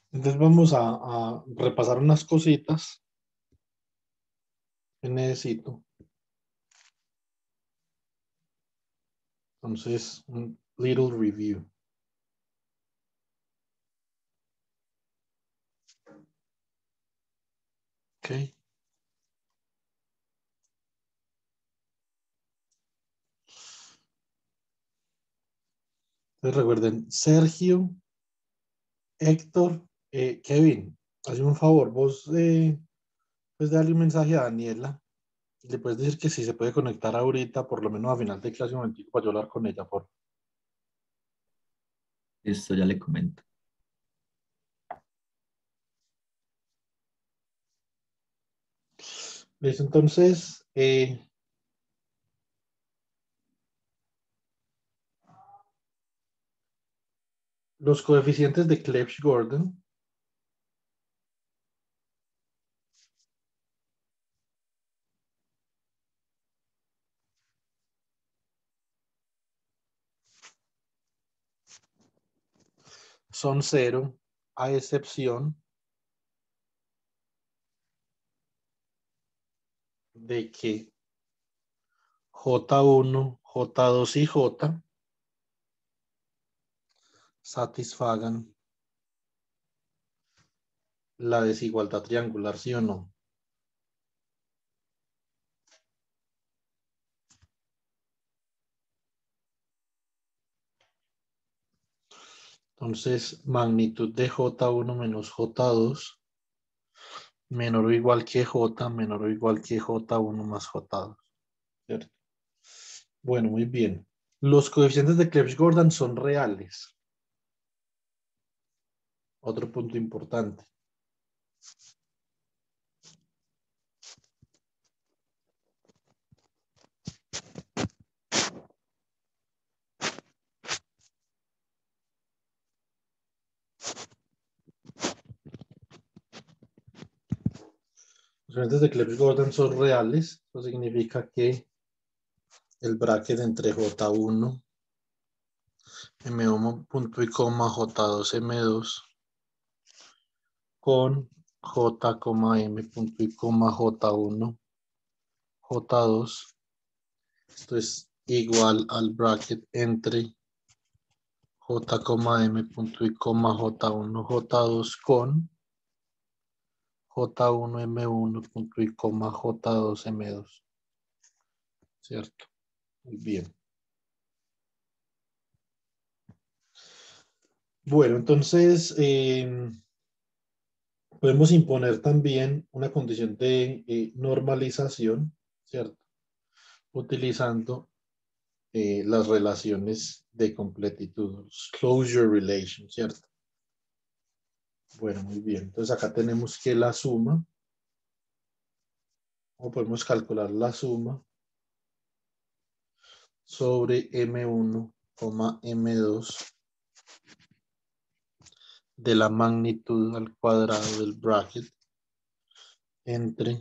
Entonces vamos a repasar unas cositas que necesito. Entonces, un little review. Ok. Entonces recuerden, Sergio, Héctor, Kevin, hazme un favor, vos pues darle un mensaje a Daniela y le puedes decir que si se puede conectar ahorita, por lo menos a final de clase, un momentico para yo hablar con ella, por. Esto ya le comento. Listo, entonces, los coeficientes de Clebsch-Gordon son 0, a excepción de que J1, J2 y J satisfagan la desigualdad triangular, ¿sí o no? Entonces, magnitud de J1 menos J2 menor o igual que J, menor o igual que J1 más J2, ¿cierto? Bueno, muy bien. Los coeficientes de Clebsch-Gordon son reales. Otro punto importante. Los coeficientes de Clebsch-Gordon son reales. Eso significa que el bracket entre J1, M1 punto y coma, J2, M2 con J, M punto y coma, J1, J2. Esto es igual al bracket entre J, M punto y coma, J1, J2 con J1, M1 punto y coma, J2, M2. ¿Cierto? Muy bien. Bueno, entonces podemos imponer también una condición de normalización, ¿cierto? Utilizando las relaciones de completitud, los closure relations, ¿cierto? Bueno, muy bien. Entonces acá tenemos que la suma, o podemos calcular la suma sobre M1, M2 de la magnitud al cuadrado del bracket entre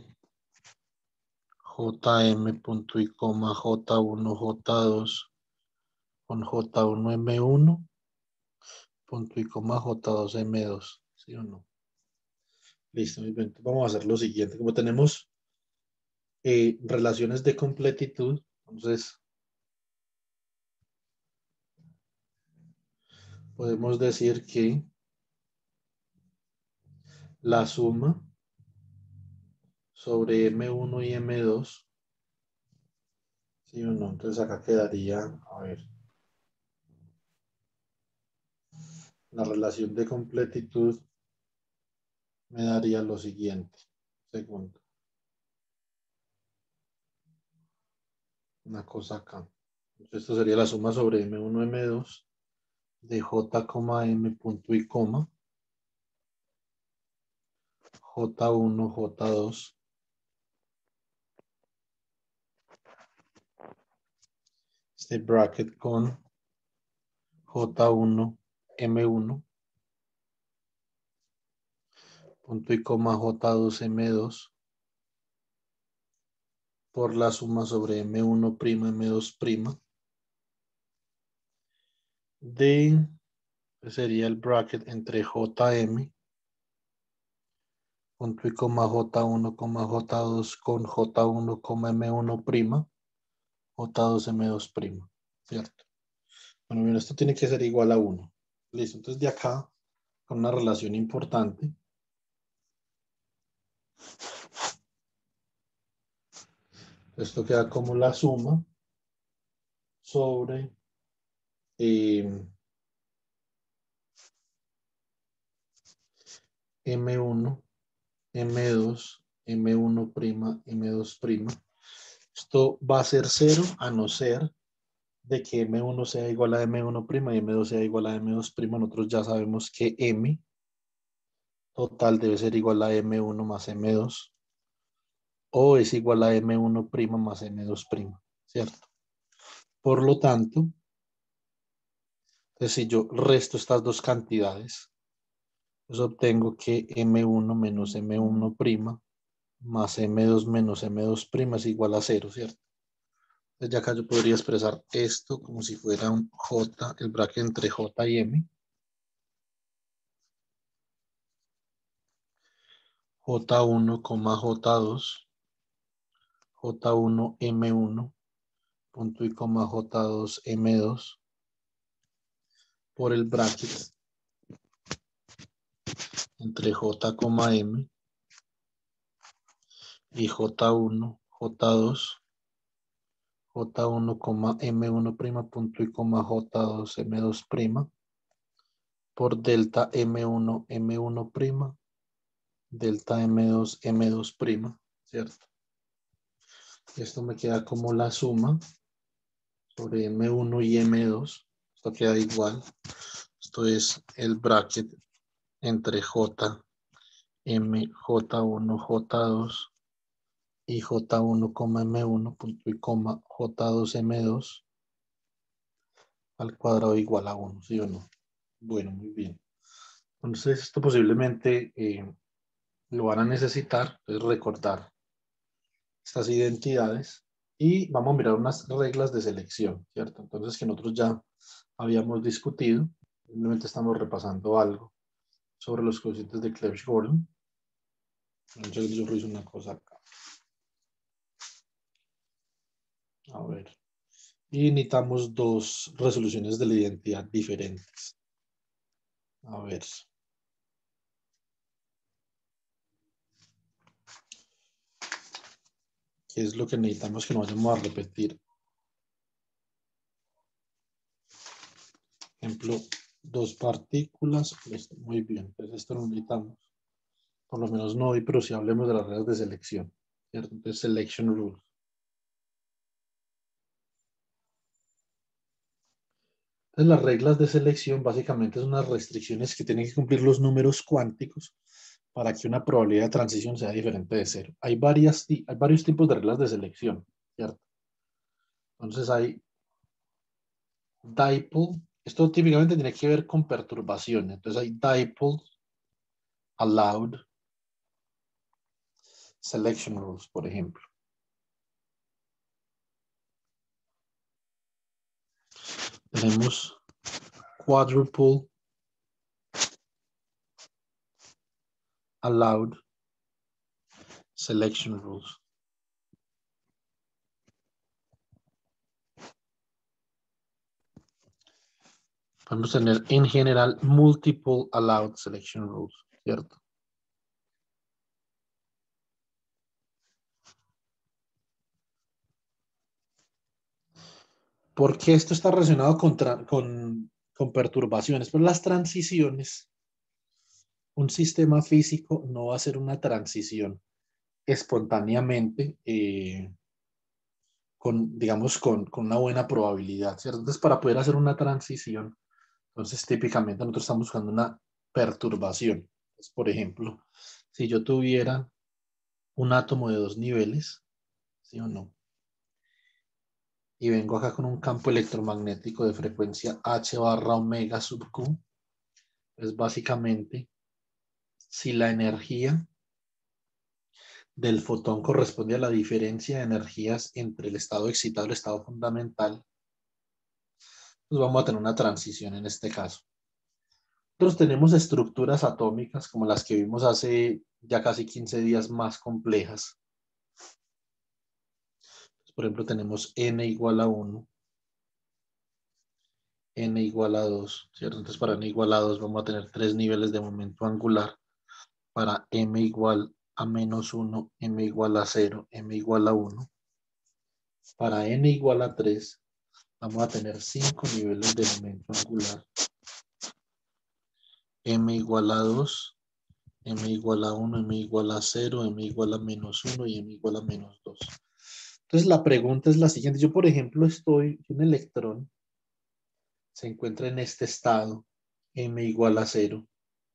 Jm punto y coma J1, J2 con J1, M1 punto y coma J2, M2. ¿Sí o no? Listo, muy bien. Vamos a hacer lo siguiente. Como tenemos relaciones de completitud, entonces podemos decir que la suma sobre M1 y M2, ¿sí o no? Entonces acá quedaría, a ver, la relación de completitud me daría lo siguiente. Segundo, una cosa acá. Entonces, esto sería la suma sobre M1, M2 de J, M punto y coma, J1, J2, este bracket con J1, M1, punto y coma J2, M2, por la suma sobre M1', M2', de, sería el bracket entre JM punto y coma J1, J2 con J1, M1 prima, J2, M2 prima, ¿cierto? Bueno, bien, esto tiene que ser igual a 1. Listo, entonces de acá, con una relación importante, esto queda como la suma sobre M1, M2, M1 prima, M2 prima. Esto va a ser 0 a no ser de que M1 sea igual a M1 prima y M2 sea igual a M2 prima. Nosotros ya sabemos que M total debe ser igual a M1 más M2 o es igual a M1 prima más M2 prima, ¿cierto? Por lo tanto, entonces si yo resto estas dos cantidades, pues obtengo que M1 menos M1 prima más M2 menos M2 prima es igual a 0, ¿cierto? Entonces ya acá yo podría expresar esto como si fuera un J, el bracket entre J y M. J1, J2, J1, M1, punto y coma J2, M2, por el bracket entre J, M y J1, J2, J1, M1 prima, punto y coma J2, M2 prima, por delta M1, M1 prima, delta M2, M2 prima, ¿cierto? Esto me queda como la suma sobre M1 y M2. Esto queda igual. Esto es el bracket entre J, M, J1, J2 y J1, M1, punto y coma J2, M2 al cuadrado igual a 1, ¿sí o no? Bueno, muy bien. Entonces, esto posiblemente lo van a necesitar, es recordar estas identidades y vamos a mirar unas reglas de selección, ¿cierto? Entonces, que nosotros ya habíamos discutido, simplemente estamos repasando algo sobre los cocientes de Clebsch-Gordan. Entonces, yo hice una cosa acá. A ver. Y necesitamos dos resoluciones de la identidad diferentes. A ver. ¿Qué es lo que necesitamos que no vayamos a repetir? Ejemplo, dos partículas. Listo, muy bien. Entonces, esto lo necesitamos. Por lo menos no hoy, pero si hablemos de las reglas de selección. ¿Cierto? Entonces, selection rules. Entonces, las reglas de selección básicamente son unas restricciones que tienen que cumplir los números cuánticos para que una probabilidad de transición sea diferente de cero. Hay varios tipos de reglas de selección, ¿cierto? Entonces hay dipole, esto típicamente tiene que ver con perturbaciones. Entonces hay dipole allowed selection rules, por ejemplo. Tenemos quadruple allowed selection rules. Podemos tener en general multiple allowed selection rules, ¿cierto? Porque esto está relacionado con perturbaciones, pero las transiciones, un sistema físico no va a hacer una transición espontáneamente, digamos, con una buena probabilidad, ¿cierto? Entonces, para poder hacer una transición, entonces típicamente nosotros estamos buscando una perturbación. Entonces, por ejemplo, si yo tuviera un átomo de dos niveles, ¿sí o no? Y vengo acá con un campo electromagnético de frecuencia H barra omega sub Q, es básicamente si la energía del fotón corresponde a la diferencia de energías entre el estado excitado y el estado fundamental, pues vamos a tener una transición en este caso. Nosotros tenemos estructuras atómicas como las que vimos hace ya casi 15 días más complejas. Por ejemplo, tenemos n igual a 1, n igual a 2, ¿cierto? Entonces para n igual a 2 vamos a tener 3 niveles de momento angular. Para m igual a menos 1, m igual a 0, m igual a 1. Para n igual a 3 vamos a tener 5 niveles de momento angular. M igual a 2, m igual a 1, m igual a 0, m igual a menos 1 y m igual a menos 2. Entonces la pregunta es la siguiente. Yo, por ejemplo, un electrón se encuentra en este estado, m igual a 0.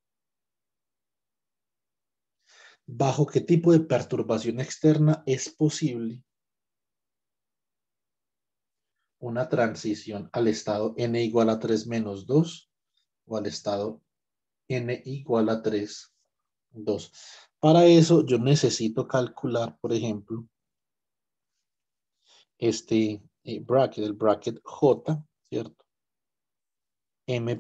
¿Bajo qué tipo de perturbación externa es posible una transición al estado n igual a 3 menos 2 o al estado n igual a 3, 2? Para eso yo necesito calcular, por ejemplo, bracket, el bracket J, ¿cierto? M',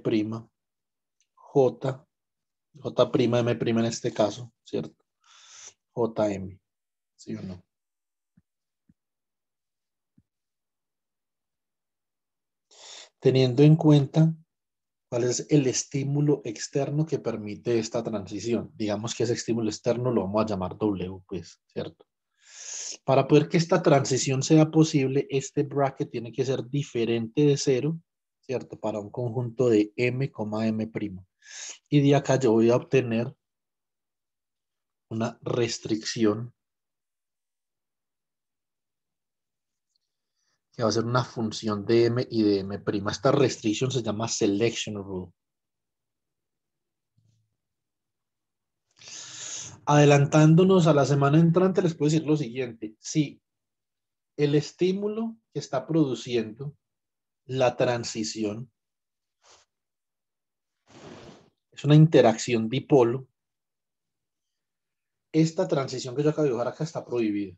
J, J', M' en este caso, ¿cierto? JM, ¿sí o no? Teniendo en cuenta cuál es el estímulo externo que permite esta transición. Digamos que ese estímulo externo lo vamos a llamar W, pues, ¿cierto? Para poder que esta transición sea posible, este bracket tiene que ser diferente de 0, ¿cierto? Para un conjunto de M, M'. Y de acá yo voy a obtener una restricción que va a ser una función de M y de M'. Esta restricción se llama selection rule. Adelantándonos a la semana entrante, les puedo decir lo siguiente. Si el estímulo que está produciendo la transición es una interacción dipolo, esta transición que yo acabo de dibujar acá está prohibida.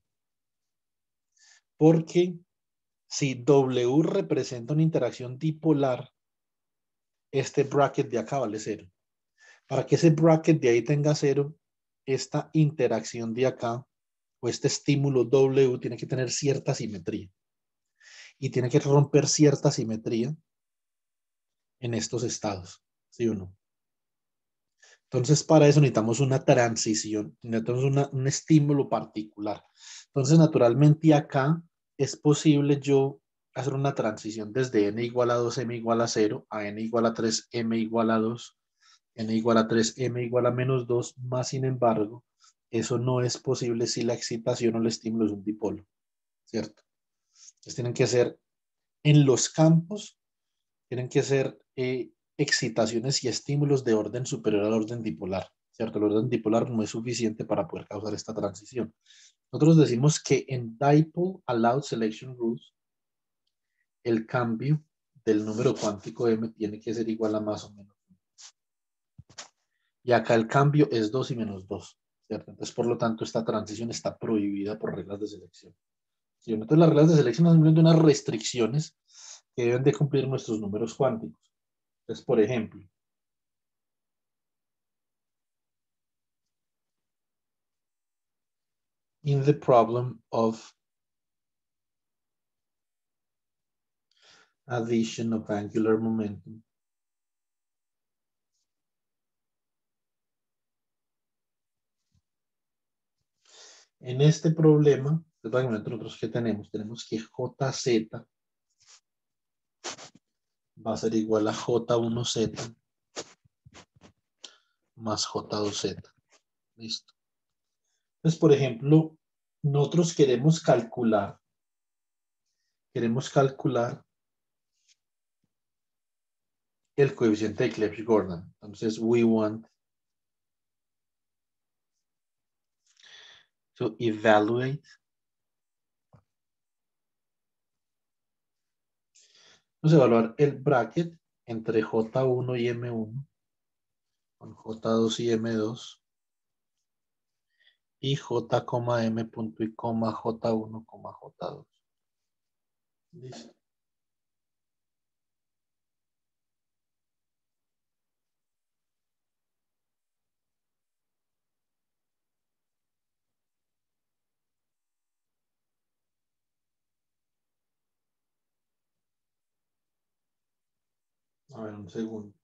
Porque si W representa una interacción dipolar, este bracket de acá vale 0. Para que ese bracket de ahí tenga 0, esta interacción de acá o este estímulo W tiene que tener cierta simetría. Y tiene que romper cierta simetría en estos estados, ¿sí o no? Entonces, para eso necesitamos una transición, necesitamos un estímulo particular. Entonces, naturalmente acá es posible yo hacer una transición desde n igual a 2, m igual a 0, a n igual a 3, m igual a 2, n igual a 3, m igual a menos 2, más sin embargo, eso no es posible si la excitación o el estímulo es un dipolo, ¿cierto? Entonces, tienen que ser en los campos, tienen que ser excitaciones y estímulos de orden superior al orden dipolar, ¿cierto? El orden dipolar no es suficiente para poder causar esta transición. Nosotros decimos que en Dipole Allowed Selection Rules, el cambio del número cuántico m tiene que ser igual a más o menos. Y acá el cambio es 2 y menos 2, ¿cierto? Entonces, por lo tanto, esta transición está prohibida por reglas de selección. ¿Sí? Entonces, las reglas de selección son simplemente unas restricciones que deben de cumplir nuestros números cuánticos. Entonces, por ejemplo, in the problem of addition of angular momentum, en este problema, nosotros que tenemos que JZ va a ser igual a J1Z más J2Z. Listo. Entonces, por ejemplo, nosotros queremos calcular el coeficiente de Clebsch-Gordan. Entonces, we want to evaluate evaluar el bracket entre J1 y M1 con J2 y M2 y J, M punto y coma J1, J2. Listo. A ver, un segundo.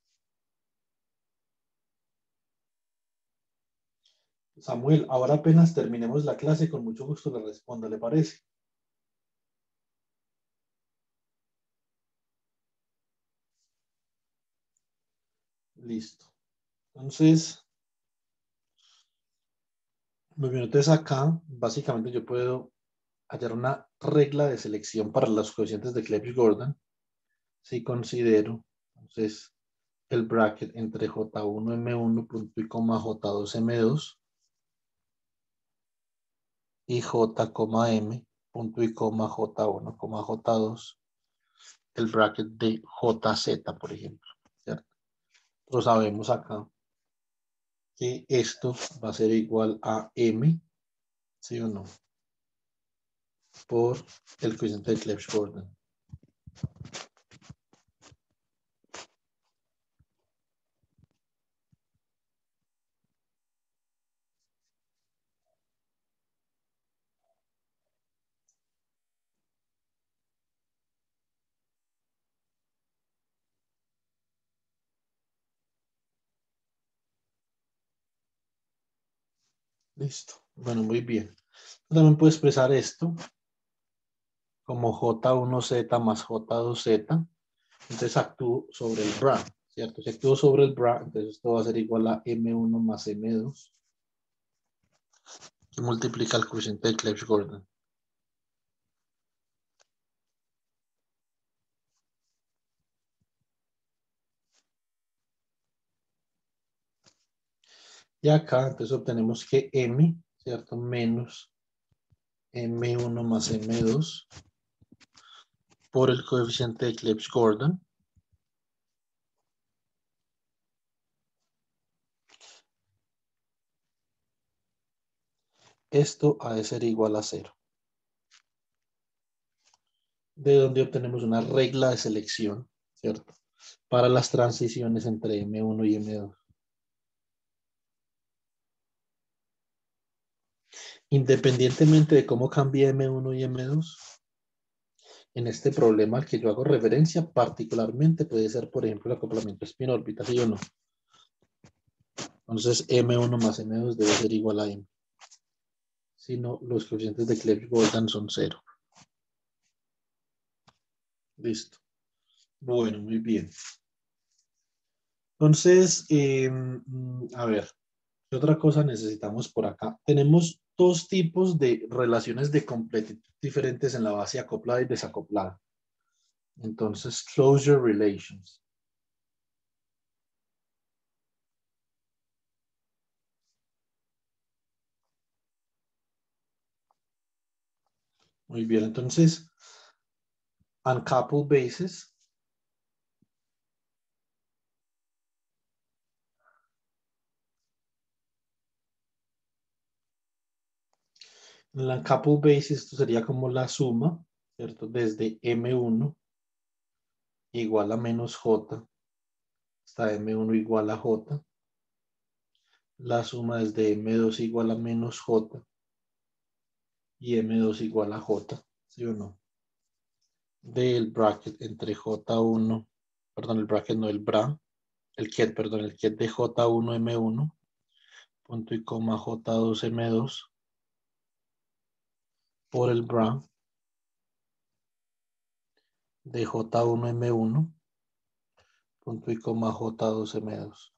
Samuel, ahora apenas terminemos la clase, con mucho gusto le respondo, ¿le parece? Listo. Entonces, muy bien, entonces acá básicamente yo puedo hallar una regla de selección para los coeficientes de Clebsch-Gordon si considero, entonces, el bracket entre J1, M1, punto y coma, J2, M2 y J, M, punto y coma, J1, J2, el bracket de JZ, por ejemplo, ¿cierto? Lo sabemos acá que esto va a ser igual a M, ¿sí o no? Por el coeficiente de Clebsch-Gordon. Listo. Bueno, muy bien. También puedo expresar esto como J1Z más J2Z. Entonces actúo sobre el bra, ¿cierto? Si actúo sobre el bra, entonces esto va a ser igual a M1 más M2, que multiplica el coeficiente de Clebsch-Gordon. Y acá, entonces obtenemos que M, ¿cierto? Menos M1 más M2 por el coeficiente de Clebsch-Gordon. Esto ha de ser igual a 0. De donde obtenemos una regla de selección, ¿cierto? Para las transiciones entre M1 y M2. Independientemente de cómo cambie M1 y M2, en este problema al que yo hago referencia, particularmente puede ser, por ejemplo, el acoplamiento spin-órbita, ¿sí o no? Entonces, M1 más M2 debe ser igual a M. Si no, los coeficientes de Clebsch-Gordon son 0. Listo. Bueno, muy bien. Entonces, a ver, ¿qué otra cosa necesitamos por acá? Tenemos dos tipos de relaciones de completitud diferentes en la base acoplada y desacoplada. Entonces, closure relations. Muy bien, entonces, uncoupled bases. En la uncoupled basis, esto sería como la suma, ¿cierto? Desde M1 igual a menos J hasta M1 igual a J. La suma desde M2 igual a menos J y M2 igual a J, ¿sí o no? Del bracket entre J1, perdón, el bracket no, el bra, el ket de J1 M1, punto y coma J2 M2, por el bra de J1 M1, punto y coma J2 M2.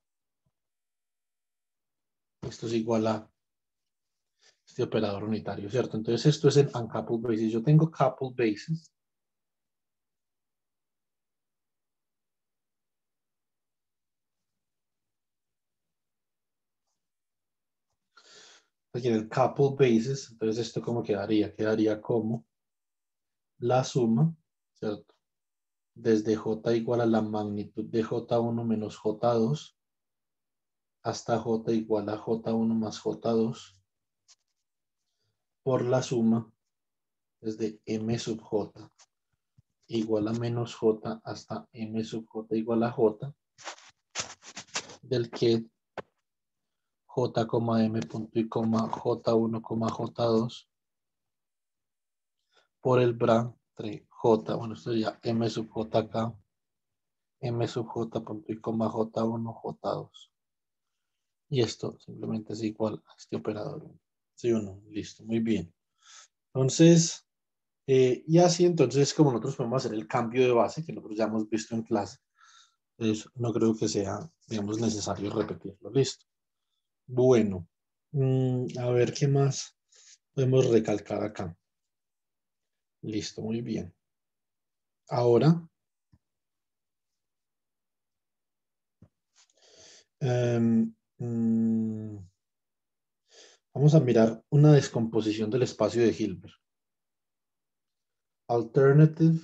Esto es igual a este operador unitario, ¿cierto? Entonces esto es en uncoupled basis. Yo tengo coupled bases. Aquí en el coupled basis, entonces esto como quedaría, quedaría como la suma, ¿cierto? Desde J igual a la magnitud de J1 menos J2 hasta J igual a J1 más J2 por la suma desde M sub J igual a menos J hasta M sub J igual a J del que J, M punto y coma J1, J2 por el bra entre J, bueno, esto sería M sub J acá, M sub J punto y coma J1, J2. Y esto simplemente es igual a este operador. ¿Sí o no? Listo, muy bien. Entonces, y así entonces como nosotros podemos hacer el cambio de base que nosotros ya hemos visto en clase. Entonces, no creo que sea, digamos, necesario repetirlo. Listo. Bueno, a ver qué más podemos recalcar acá. Listo, muy bien. Ahora, em, mm, vamos a mirar una descomposición del espacio de Hilbert. Alternative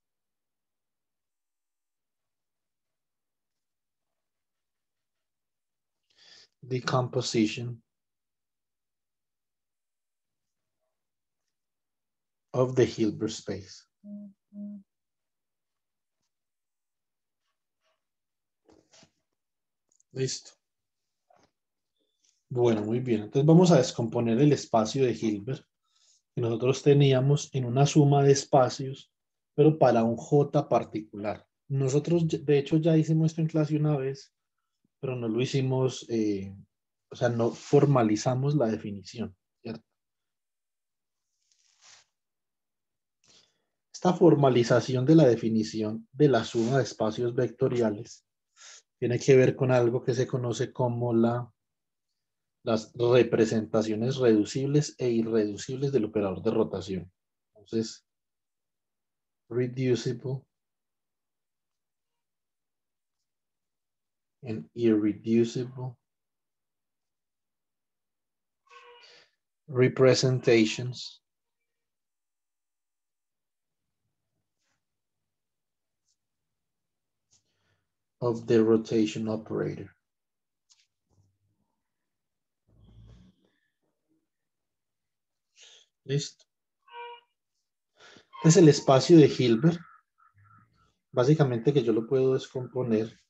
decomposition of the Hilbert space. Listo. Bueno, muy bien. Entonces vamos a descomponer el espacio de Hilbert que nosotros teníamos en una suma de espacios, pero para un J particular. Nosotros, de hecho, ya hicimos esto en clase una vez, pero no lo hicimos, o sea, no formalizamos la definición, ¿cierto? Esta formalización de la definición de la suma de espacios vectoriales tiene que ver con algo que se conoce como las representaciones reducibles e irreducibles del operador de rotación. Entonces, reducible and irreducible representations of the rotation operator. Listo. Es el espacio de Hilbert. Básicamente que yo lo puedo descomponer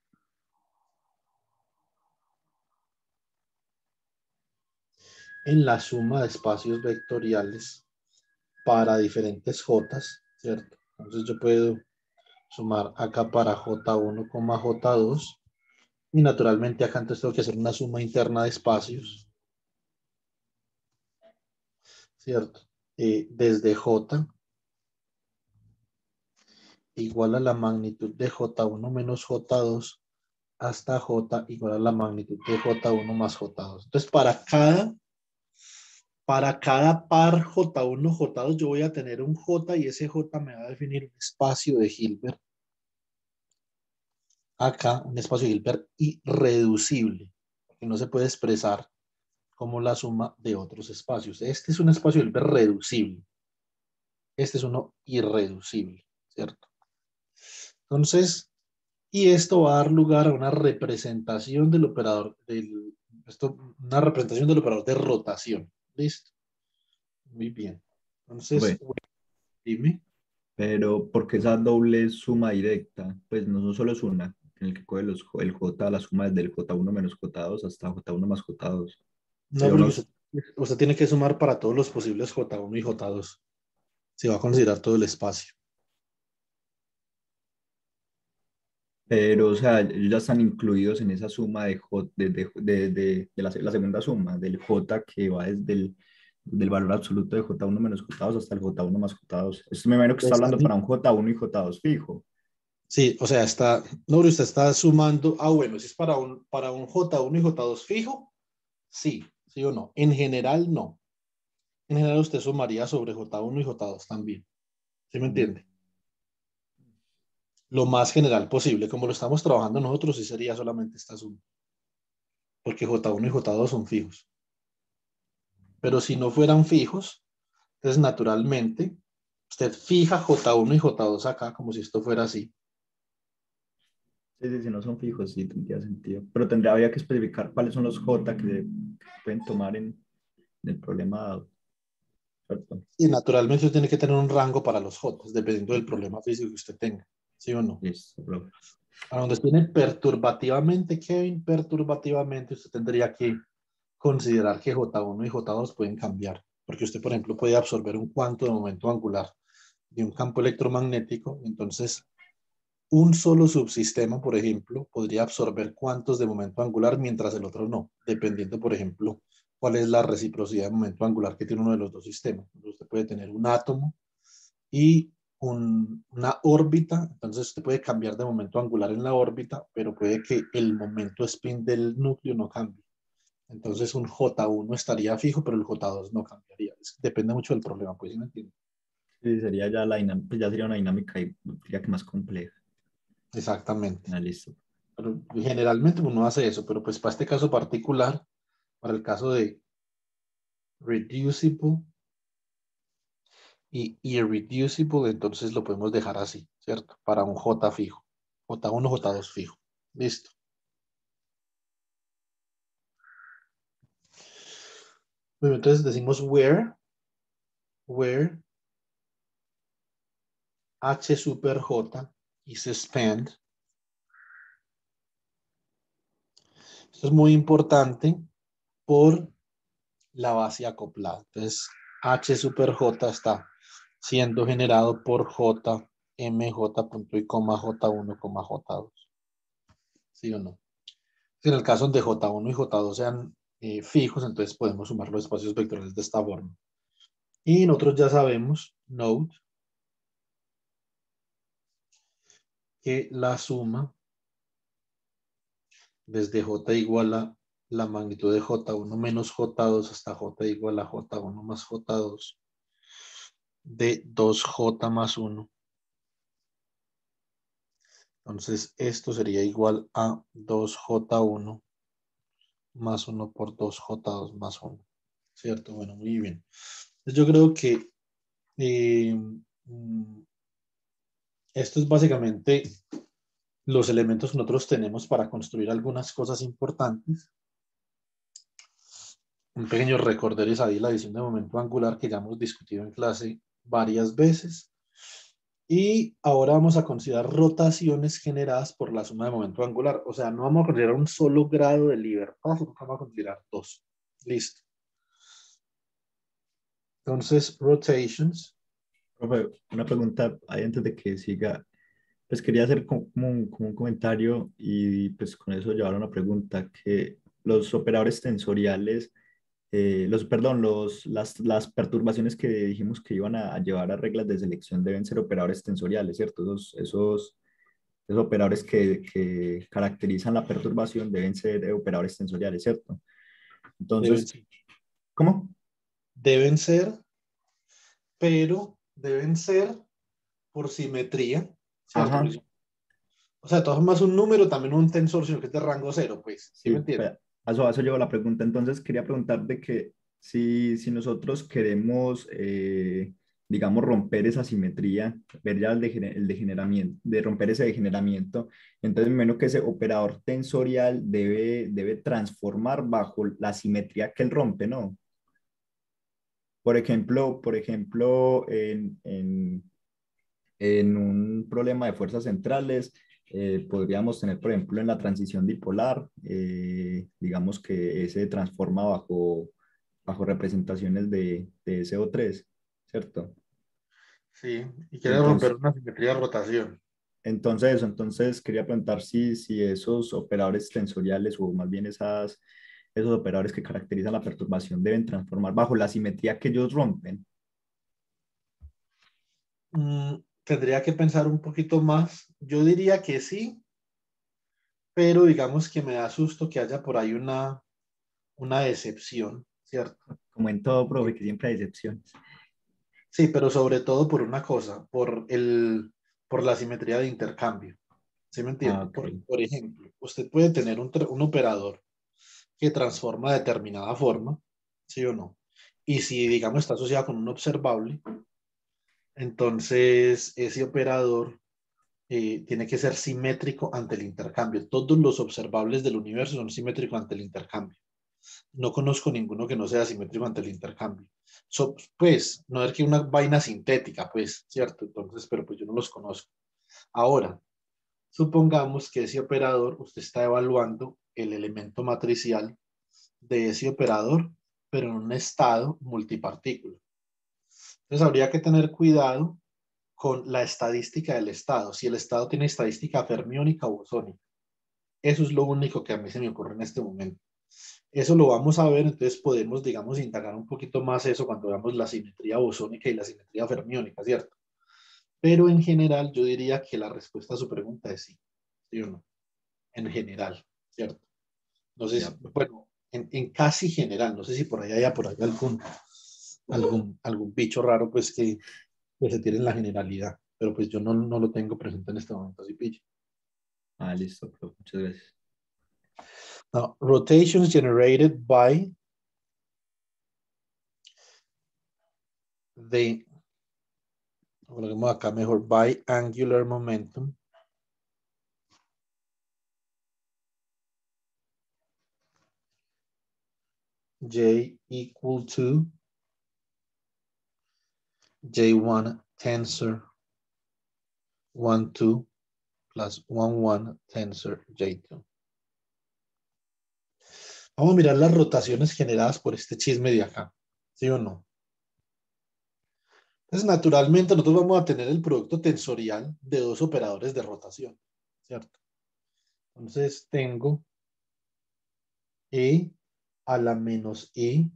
en la suma de espacios vectoriales para diferentes J, ¿cierto? Entonces yo puedo sumar acá para J1, J2 y naturalmente acá entonces tengo que hacer una suma interna de espacios, ¿cierto? Desde J igual a la magnitud de J1 menos J2 hasta J igual a la magnitud de J1 más J2. Entonces, para cada par J1, J2, yo voy a tener un J y ese J me va a definir un espacio de Hilbert. Acá, un espacio de Hilbert irreducible, que no se puede expresar como la suma de otros espacios. Este es un espacio de Hilbert reducible. Este es uno irreducible, ¿cierto? Entonces, y esto va a dar lugar a una representación del operador, una representación del operador de rotación. ¿Listo? Muy bien. Entonces, Bueno, bueno, dime. pero porque esa doble suma directa, pues no solo es una, en el que coge el J, la suma desde el J1 menos J2 hasta J1 más J2. No, Pero porque no, usted tiene que sumar para todos los posibles J1 y J2. Se va a considerar todo el espacio. pero o sea, ellos ya están incluidos en esa suma de, J, de la segunda suma, del J que va desde del valor absoluto de J1 menos J2 hasta el J1 más J2. Esto me imagino que está hablando para un J1 y J2 fijo. Sí, o sea, no, pero usted está sumando, bueno, si es para un J1 y J2 fijo, sí, sí o no. En general, no. En general, usted sumaría sobre J1 y J2 también. ¿Sí me Mm. entiende? Lo más general posible. Como lo estamos trabajando nosotros, sí sería solamente esta suma. Porque J1 y J2 son fijos. Pero si no fueran fijos, entonces naturalmente, usted fija J1 y J2 acá, como si esto fuera así. Sí, sí, si no son fijos, sí, tendría sentido. Pero habría que especificar cuáles son los J que se pueden tomar en el problema dado, ¿cierto? Y naturalmente usted tiene que tener un rango para los J, dependiendo del problema físico que usted tenga. ¿Sí o no? Listo, profe. A donde tiene perturbativamente, Kevin, perturbativamente, usted tendría que considerar que J1 y J2 pueden cambiar. Porque usted, por ejemplo, puede absorber un cuanto de momento angular de un campo electromagnético. Entonces, un solo subsistema, por ejemplo, podría absorber cuantos de momento angular mientras el otro no, dependiendo, por ejemplo, cuál es la reciprocidad de momento angular que tiene uno de los dos sistemas. Entonces, usted puede tener un átomo y una órbita, entonces usted puede cambiar de momento angular en la órbita, pero puede que el momento spin del núcleo no cambie. Entonces un J1 estaría fijo, pero el J2 no cambiaría. Depende mucho del problema, pues, ¿sí me entiende? Sí, sería ya pues ya sería una dinámica y diría que más compleja. Exactamente. Ah, listo. Pero generalmente uno hace eso, pero pues para este caso particular, para el caso de reducible y irreducible, entonces lo podemos dejar así, ¿cierto? Para un J fijo. J1, J2 fijo. Listo. Bueno, entonces decimos where H super J is spanned. Esto es muy importante por la base acoplada. Entonces, H super J está siendo generado por J, MJ punto y coma J1, J2. ¿Sí o no? Si en el caso donde J1 y J2 sean fijos, entonces podemos sumar los espacios vectoriales de esta forma. Y nosotros ya sabemos, note, que la suma desde J igual a la magnitud de J1 menos J2 hasta J igual a J1 más J2 de 2J más 1. Entonces, esto sería igual a 2J1 más 1 por 2J2 más 1. ¿Cierto? Bueno, muy bien. Entonces, yo creo que eh, mm, esto es básicamente los elementos que nosotros tenemos para construir algunas cosas importantes. Un pequeño recorderis ahí, la adición de momento angular que ya hemos discutido en clase varias veces. Y ahora vamos a considerar rotaciones generadas por la suma de momento angular. O sea, no vamos a considerar un solo grado de libertad, sino que vamos a considerar dos. Listo. Entonces, rotations. Profe, una pregunta ahí antes de que siga. Pues quería hacer como un comentario y pues con eso llevar una pregunta, que los operadores tensoriales, perdón, las perturbaciones que dijimos que iban a llevar a reglas de selección deben ser operadores tensoriales, ¿cierto? Esos operadores que caracterizan la perturbación deben ser operadores tensoriales, ¿cierto? Deben Entonces, ser, ¿cómo? deben ser, pero deben ser por simetría, ¿cierto? Ajá, Porque o sea, de todas formas un número, también un tensor, sino que es de rango cero, pues. ¿Sí me sí, entiendes? a eso llevo la pregunta. Entonces, quería preguntar de que si nosotros queremos, digamos, romper esa simetría, ver ya el degeneramiento, de romper ese degeneramiento, entonces menos que ese operador tensorial debe transformar bajo la simetría que él rompe, ¿no? Por ejemplo, en un problema de fuerzas centrales, podríamos tener, por ejemplo, en la transición dipolar, digamos que ese transforma bajo representaciones de SO3, ¿cierto? Sí, y quiere romper Entonces, una simetría de rotación. entonces quería preguntar si esos operadores tensoriales o más bien esos operadores que caracterizan la perturbación deben transformar bajo la simetría que ellos rompen. Tendría que pensar un poquito más. Yo diría que sí, pero digamos que me da susto que haya por ahí una decepción, ¿cierto? Como en todo, profe, que siempre hay excepciones. Sí, pero sobre todo por una cosa, por la simetría de intercambio. ¿Sí me Ah, entiende? ok. Porque, por ejemplo, usted puede tener un operador que transforma de determinada forma, ¿sí o no? Y si, digamos, está asociado con un observable, entonces ese operador tiene que ser simétrico ante el intercambio. Todos los observables del universo son simétricos ante el intercambio. No conozco ninguno que no sea simétrico ante el intercambio. Pues, no es que una vaina sintética, pues, ¿cierto? Entonces, pero pues yo no los conozco. Ahora, supongamos que ese operador, usted está evaluando el elemento matricial de ese operador, pero en un estado multipartícula. Entonces, habría que tener cuidado con la estadística del estado, si el estado tiene estadística fermiónica o bosónica. Eso es lo único que a mí se me ocurre en este momento. Eso lo vamos a ver, entonces podemos, digamos, indagar un poquito más eso cuando veamos la simetría bosónica y la simetría fermiónica, ¿cierto? Pero en general yo diría que la respuesta a su pregunta es sí, ¿sí o no? En general, ¿cierto? No sé si, Ya. bueno, en casi general, no sé si por ahí haya por ahí algún bicho raro, pues que pues, se tiene en la generalidad, pero pues yo no lo tengo presente en este momento, así pillo. Ah, listo, profe. Muchas gracias. Now, rotations generated by the, coloquemos acá mejor, by angular momentum J equal to J1 tensor 1, 2 plus 1, 1 tensor J2. Vamos a mirar las rotaciones generadas por este chisme de acá, ¿sí o no? Entonces, naturalmente, nosotros vamos a tener el producto tensorial de dos operadores de rotación, ¿cierto? Entonces, tengo E a la menos I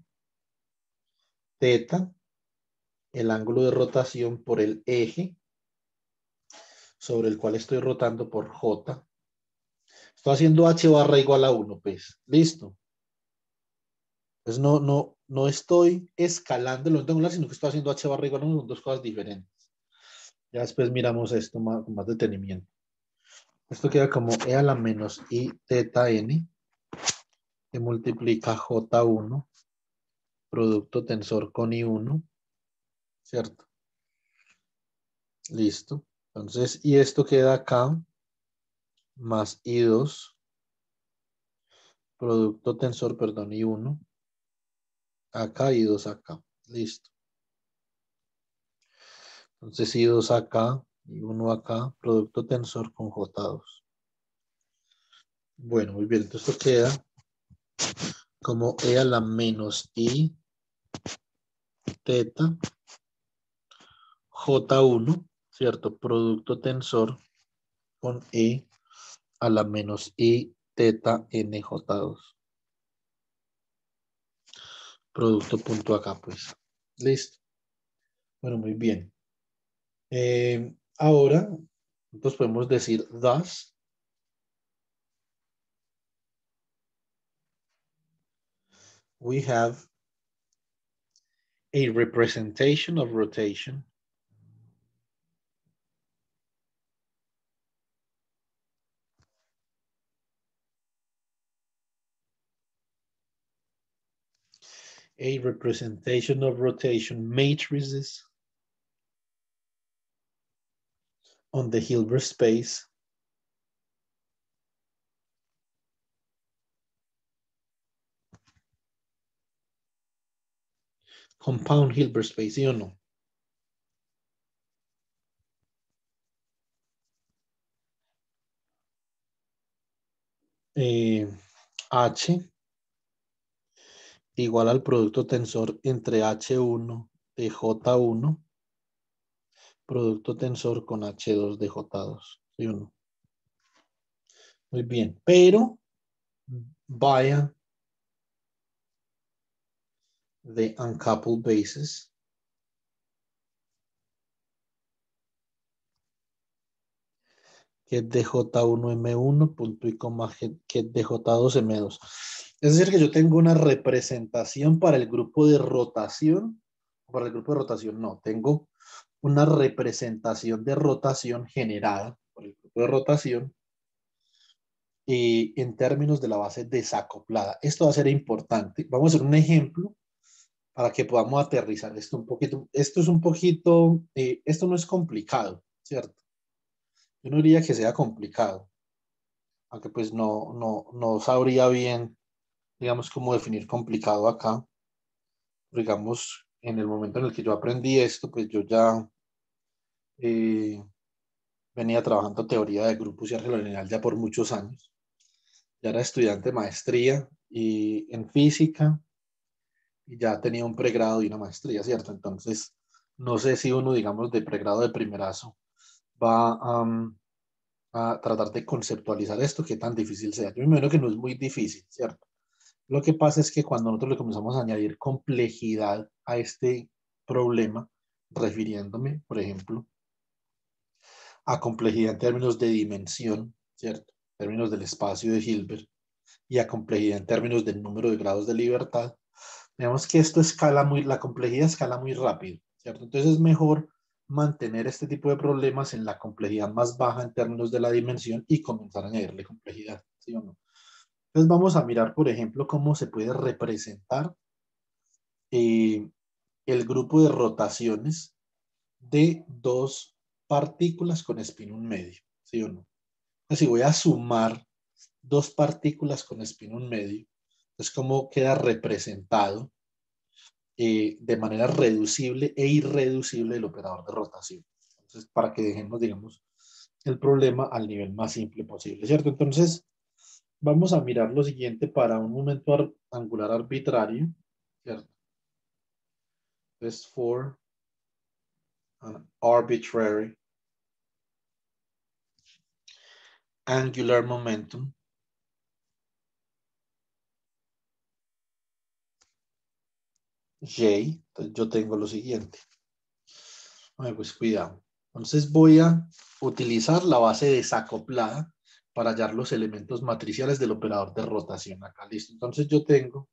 teta, el ángulo de rotación por el eje sobre el cual estoy rotando por J. Estoy haciendo H barra igual a 1, pues. Listo. Pues no estoy escalando el momento angular, sino que estoy haciendo H barra igual a 1, son dos cosas diferentes. Ya después miramos esto con más detenimiento. Esto queda como E a la menos I teta N, que multiplica J1, producto tensor con I1, ¿cierto? Listo. Entonces, y esto queda acá, más I2, producto tensor, perdón, I1, acá, I2 acá. Listo. Entonces, I2 acá, I1 acá, producto tensor con J2. Bueno, muy bien. Entonces, esto queda como E a la menos I teta J1, ¿cierto? Producto tensor con E a la menos I teta NJ2. Producto punto acá, pues. Listo. Bueno, muy bien. Ahora, entonces podemos decir thus. We have a representation of rotation matrices on the Hilbert space compound Hilbert space, ¿sí o no? H igual al producto tensor entre H1 de J1, producto tensor con H2 de J2, ¿sí o no? Muy bien, pero vaya the uncoupled bases get de J1M1 punto y coma get de J2M2. Es decir, que yo tengo una representación para el grupo de rotación. Para el grupo de rotación no, tengo una representación de rotación generada por el grupo de rotación y en términos de la base desacoplada. Esto va a ser importante. Vamos a hacer un ejemplo para que podamos aterrizar esto un poquito. Esto es un poquito, esto no es complicado, ¿cierto? Yo no diría que sea complicado, aunque pues no sabría bien, digamos, cómo definir complicado acá. Digamos, en el momento en el que yo aprendí esto, pues yo ya eh, venía trabajando teoría de grupos y álgebra lineal ya por muchos años. Ya era estudiante de maestría y en física y ya tenía un pregrado y una maestría, ¿cierto? Entonces, No sé si uno, digamos, de pregrado de primerazo va a tratar de conceptualizar esto, qué tan difícil sea. Yo me imagino que no es muy difícil, ¿cierto? Lo que pasa es que cuando nosotros le comenzamos a añadir complejidad a este problema, refiriéndome, por ejemplo, a complejidad en términos de dimensión, ¿cierto? En términos del espacio de Hilbert y a complejidad en términos del número de grados de libertad, vemos que esto escala muy, la complejidad escala muy rápido, ¿cierto? Entonces es mejor mantener este tipo de problemas en la complejidad más baja en términos de la dimensión y comenzar a añadirle complejidad, ¿sí o no? Entonces vamos a mirar, por ejemplo, cómo se puede representar eh, el grupo de rotaciones de dos partículas con spin un medio, ¿sí o no? Entonces, si voy a sumar dos partículas con spin un medio, entonces cómo queda representado de manera reducible e irreducible el operador de rotación. Entonces, para que dejemos, digamos, el problema al nivel más simple posible, ¿cierto? Entonces, vamos a mirar lo siguiente para un momento angular arbitrario, ¿cierto? Entonces, for an arbitrary angular momentum, J, entonces yo tengo lo siguiente. Pues cuidado. Entonces voy a utilizar la base desacoplada para hallar los elementos matriciales del operador de rotación. Acá, listo. Entonces yo tengo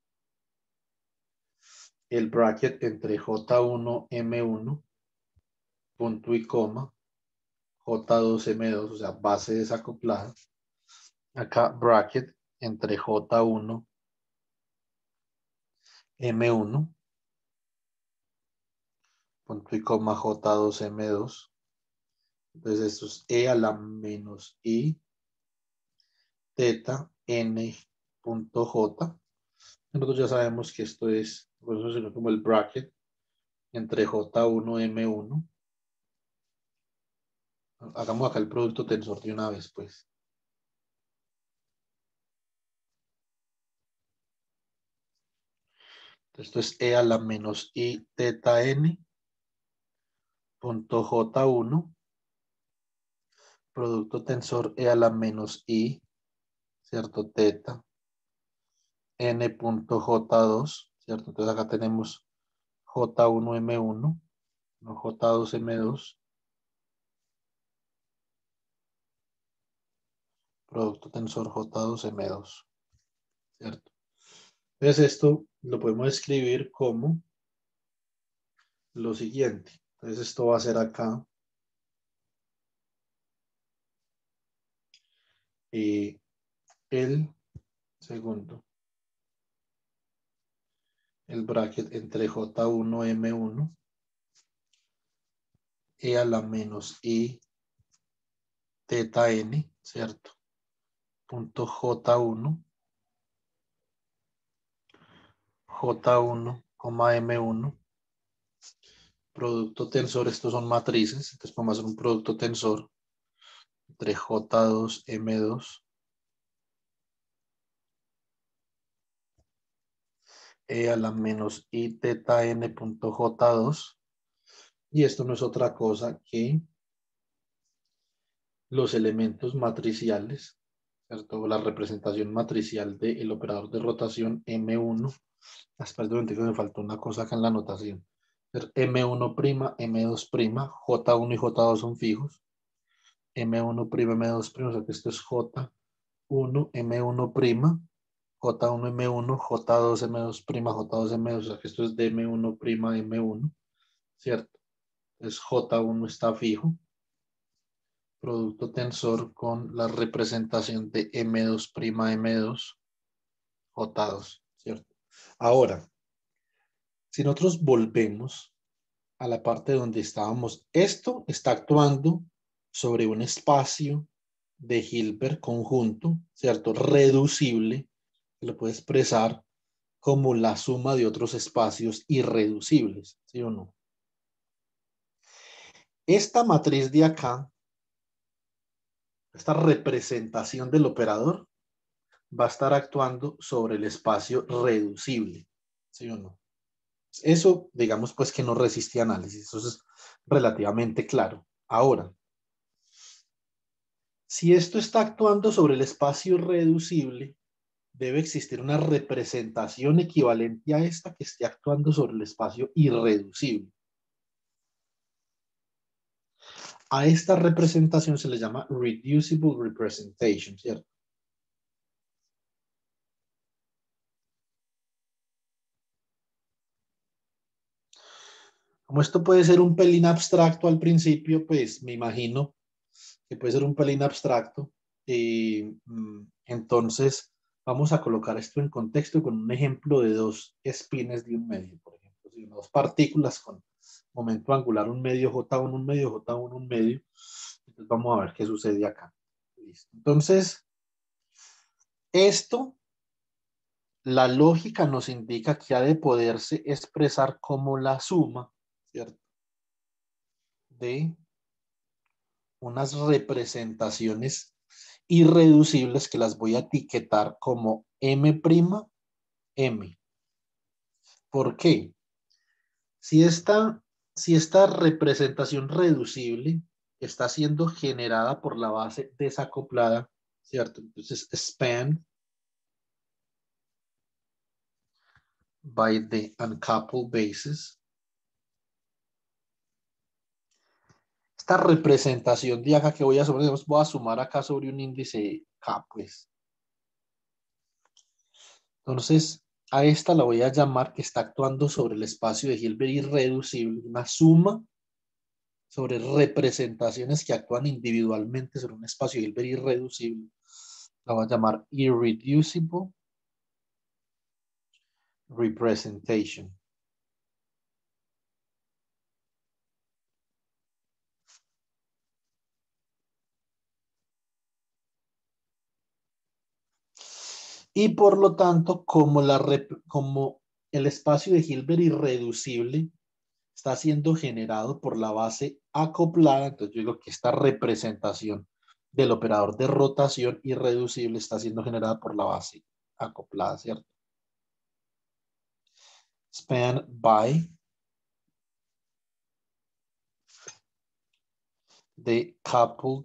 el bracket entre J1, M1, punto y coma, J2, M2, o sea, base desacoplada. Acá bracket entre J1, M1, punto y coma, J2, M2. Entonces esto es E a la menos I, teta, N, punto J. Nosotros ya sabemos que esto es, por eso se llama como el bracket entre J1 y M1. Hagamos acá el producto tensor de una vez, pues. Esto es E a la menos I teta N punto J1, producto tensor E a la menos I, ¿cierto? Teta N punto J2, ¿cierto? Entonces acá tenemos J1 M1, no J2 M2, producto tensor J2 M2, ¿cierto? Entonces esto lo podemos escribir como lo siguiente. Entonces esto va a ser acá el segundo, el bracket entre J1 M1 e a la menos I teta N, ¿cierto? Punto J1, J1, M1, producto tensor, estos son matrices, entonces podemos hacer un producto tensor entre J2, M2, E a la menos I teta N punto J2, y esto no es otra cosa que los elementos matriciales, ¿cierto? La representación matricial del operador de rotación M1. Espera un momento que me faltó una cosa acá en la notación. M1', M2', J1 y J2 son fijos. M1', M2', o sea que esto es J1, M1', J1, M1, J2, M2', J2, M2, o sea que esto es de M1', M1, ¿cierto? Entonces J1 está fijo. Producto tensor con la representación de M2', M2, J2, ¿cierto? Ahora, si nosotros volvemos a la parte donde estábamos, esto está actuando sobre un espacio de Hilbert conjunto, ¿cierto? Reducible, que lo puede expresar como la suma de otros espacios irreducibles, ¿sí o no? Esta matriz de acá, esta representación del operador, va a estar actuando sobre el espacio reducible, ¿sí o no? Eso, digamos, pues que no resiste análisis. Eso es relativamente claro. Ahora, si esto está actuando sobre el espacio reducible, debe existir una representación equivalente a esta que esté actuando sobre el espacio irreducible. A esta representación se le llama reducible representation, ¿cierto? Como esto puede ser un pelín abstracto al principio, pues me imagino que puede ser un pelín abstracto. Entonces, vamos a colocar esto en contexto con un ejemplo de dos espines de un medio, por ejemplo, si dos partículas con momento angular un medio J1, un medio J1, un medio. Entonces, vamos a ver qué sucede acá. Listo. Entonces, esto, la lógica nos indica que ha de poderse expresar como la suma, ¿cierto? De unas representaciones irreducibles que las voy a etiquetar como M', M. ¿Por qué? Si esta representación reducible está siendo generada por la base desacoplada, ¿cierto? Entonces, span by the uncoupled bases. Esta representación de acá que voy a sumar acá sobre un índice K, pues. Entonces, a esta la voy a llamar que está actuando sobre el espacio de Hilbert irreducible, una suma sobre representaciones que actúan individualmente sobre un espacio de Hilbert irreducible. La voy a llamar irreducible representation. Y por lo tanto, como el espacio de Hilbert irreducible está siendo generado por la base acoplada, entonces yo digo que esta representación del operador de rotación irreducible está siendo generada por la base acoplada, ¿cierto? Span by the coupled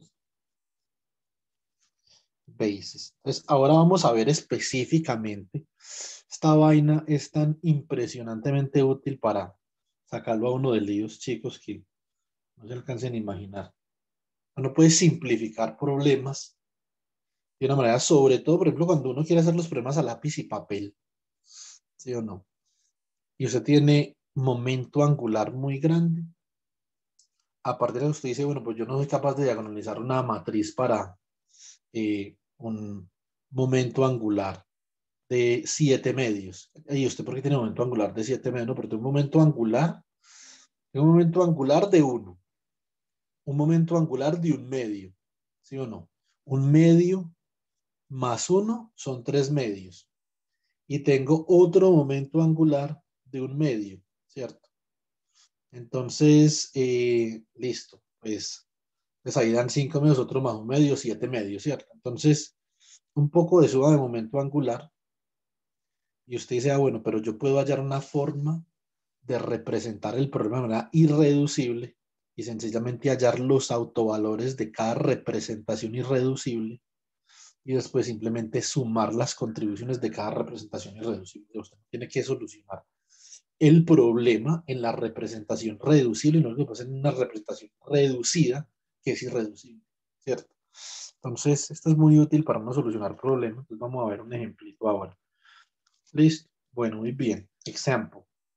bases. Entonces, ahora vamos a ver específicamente. Esta vaina es tan impresionantemente útil para sacarlo a uno de líos, chicos, que no se alcancen a imaginar. Uno puede simplificar problemas de una manera, sobre todo, por ejemplo, cuando uno quiere hacer los problemas a lápiz y papel, ¿sí o no? Y usted tiene momento angular muy grande. A partir de eso usted dice, bueno, pues yo no soy capaz de diagonalizar una matriz para un momento angular de 7 medios. ¿Y usted por qué tiene momento angular de 7 medios? No, porque tengo un momento angular de 1, un momento angular de un medio, ¿sí o no? Un medio más 1 son 3 medios. Y tengo otro momento angular de un medio, ¿cierto? Entonces, listo, pues ahí dan 5 medios, otro más un medio, 7 medios, ¿cierto? Entonces, un poco de suba de momento angular. Y usted dice, bueno, pero yo puedo hallar una forma de representar el problema de manera irreducible y sencillamente hallar los autovalores de cada representación irreducible y después simplemente sumar las contribuciones de cada representación irreducible. Usted tiene que solucionar el problema en la representación reducible y no lo que pasa en una representación reducida que es irreducible, ¿cierto? Entonces, esto es muy útil para no solucionar problemas. Entonces, vamos a ver un ejemplito ahora. ¿Listo? Bueno, muy bien. Example.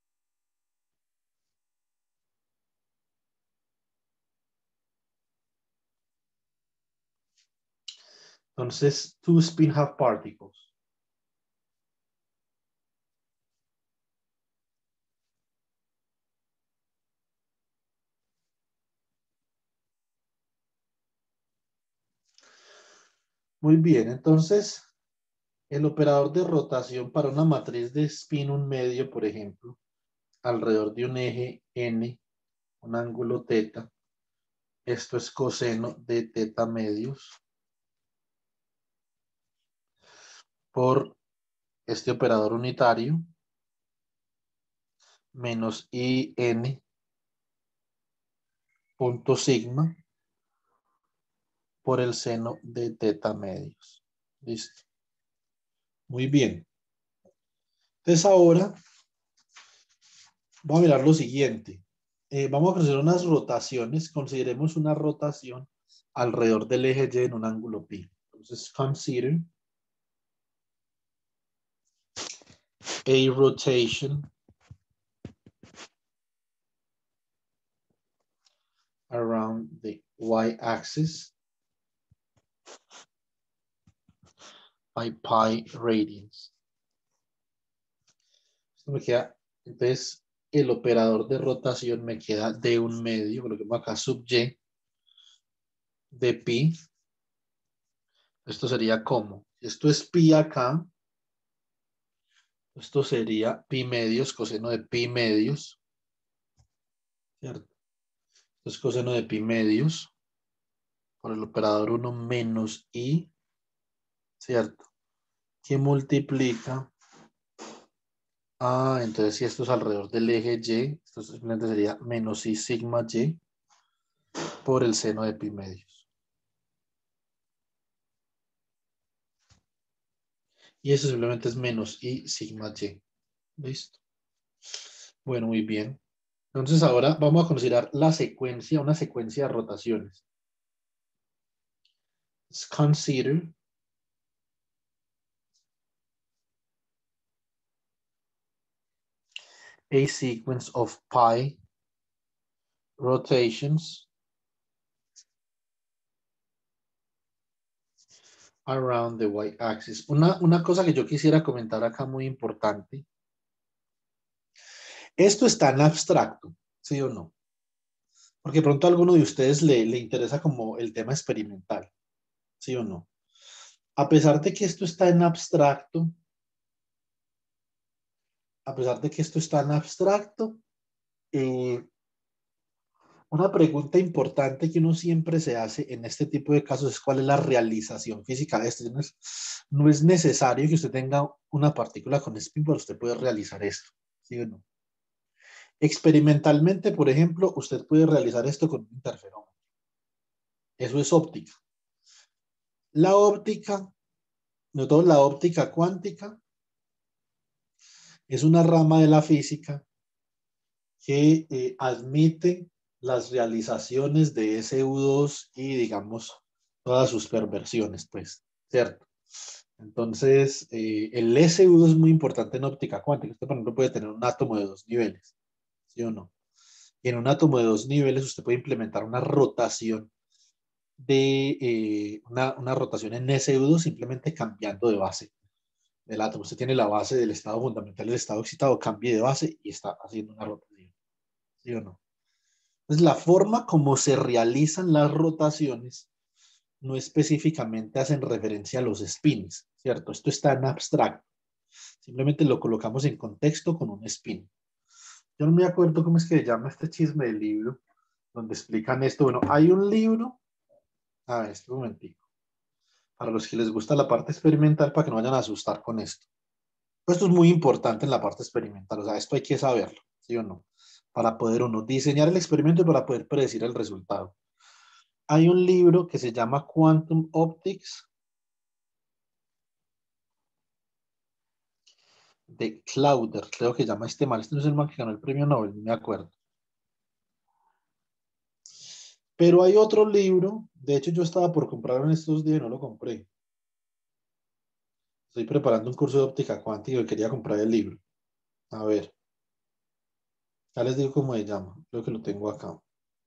Entonces, two spin half particles. Muy bien, entonces, el operador de rotación para una matriz de spin un medio, por ejemplo, alrededor de un eje n, un ángulo teta. Esto es coseno de teta medios por este operador unitario menos IN punto sigma por el seno de teta medios. Listo. Muy bien. Entonces ahora vamos a mirar lo siguiente. Vamos a hacer unas rotaciones. Consideremos una rotación alrededor del eje Y en un ángulo pi. Entonces, consider a rotation around the y-axis by pi radians. Esto me queda, entonces, el operador de rotación me queda de un medio, coloquemos acá sub y, de pi. Esto sería como, esto es pi acá, esto sería pi medios, coseno de pi medios, ¿cierto? Esto es coseno de pi medios por el operador 1 menos i, ¿cierto? Que multiplica, entonces si esto es alrededor del eje y, esto simplemente sería menos i sigma y por el seno de pi medios. Y eso simplemente es menos i sigma y. ¿Listo? Bueno, muy bien. Entonces ahora vamos a considerar la secuencia, una secuencia de rotaciones. Let's consider a sequence of pi rotations around the y-axis. Una cosa que yo quisiera comentar acá muy importante. Esto está en abstracto, ¿sí o no? Porque pronto a alguno de ustedes le interesa como el tema experimental, ¿sí o no? A pesar de que esto está en abstracto, una pregunta importante que uno siempre se hace en este tipo de casos es cuál es la realización física de esto. No es necesario que usted tenga una partícula con spin para usted poder realizar esto, ¿sí o no? Experimentalmente, por ejemplo, usted puede realizar esto con un interferómetro. Eso es óptica. La óptica, no todo, la óptica cuántica es una rama de la física que admite las realizaciones de SU2 y, digamos, todas sus perversiones, pues, ¿cierto? Entonces, el SU2 es muy importante en óptica cuántica. Usted, por ejemplo, puede tener un átomo de 2 niveles, ¿sí o no? Y en un átomo de 2 niveles usted puede implementar una rotación una rotación en SU2 simplemente cambiando de base del átomo. Usted tiene la base del estado fundamental del estado excitado, cambie de base y está haciendo una rotación, ¿sí o no? Entonces, la forma como se realizan las rotaciones no específicamente hacen referencia a los spins, ¿cierto? Esto está en abstracto. Simplemente lo colocamos en contexto con un spin. Yo no me acuerdo cómo es que se llama este chisme del libro donde explican esto. Bueno, hay un libro. Este momentico. Para los que les gusta la parte experimental, para que no vayan a asustar con esto. Esto es muy importante en la parte experimental. O sea, esto hay que saberlo, ¿sí o no? Para poder uno diseñar el experimento y para poder predecir el resultado. Hay un libro que se llama Quantum Optics de Clauder, creo que se llama este mal. Este no es el man que ganó el premio Nobel, no me acuerdo. Pero hay otro libro, de hecho yo estaba por comprarlo en estos días y no lo compré. Estoy preparando un curso de óptica cuántica y quería comprar el libro. A ver, ya les digo cómo se llama, creo que lo tengo acá.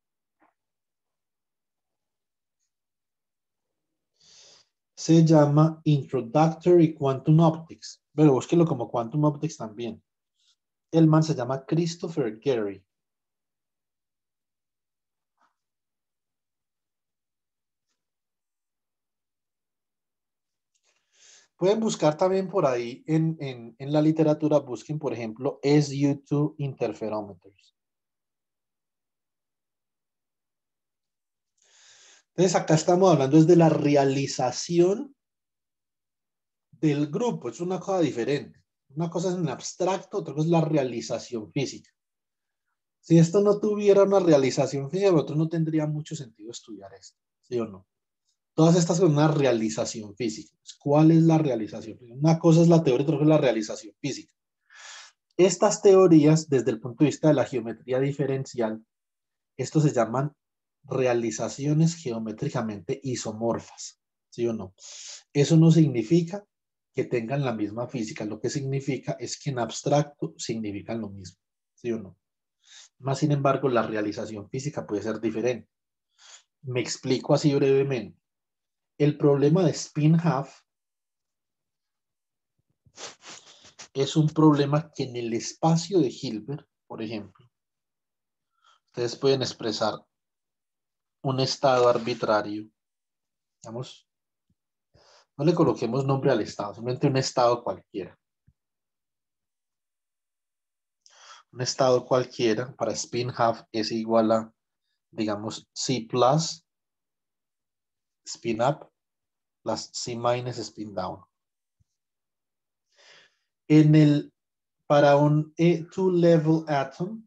Se llama Introductory Quantum Optics, pero búsquelo como Quantum Optics también. El man se llama Christopher Gary. Pueden buscar también por ahí en la literatura, busquen por ejemplo SU2 interferometers. Entonces acá estamos hablando es de la realización del grupo, es una cosa diferente. Una cosa es en abstracto, otra cosa es la realización física. Si esto no tuviera una realización física, nosotros no tendría mucho sentido estudiar esto, ¿sí o no? Todas estas son una realización física. ¿Cuál es la realización física? Una cosa es la teoría, otra cosa es la realización física. Estas teorías, desde el punto de vista de la geometría diferencial, estos se llaman realizaciones geométricamente isomorfas, ¿sí o no? Eso no significa que tengan la misma física, lo que significa es que en abstracto significan lo mismo, ¿sí o no? Más sin embargo, la realización física puede ser diferente. Me explico así brevemente. El problema de spin-half es un problema que en el espacio de Hilbert, por ejemplo, ustedes pueden expresar un estado arbitrario, digamos, no le coloquemos nombre al estado, simplemente un estado cualquiera. Un estado cualquiera para spin-half es igual a, digamos, C plus spin-up plus C minus spin-down. Para un two-level atom,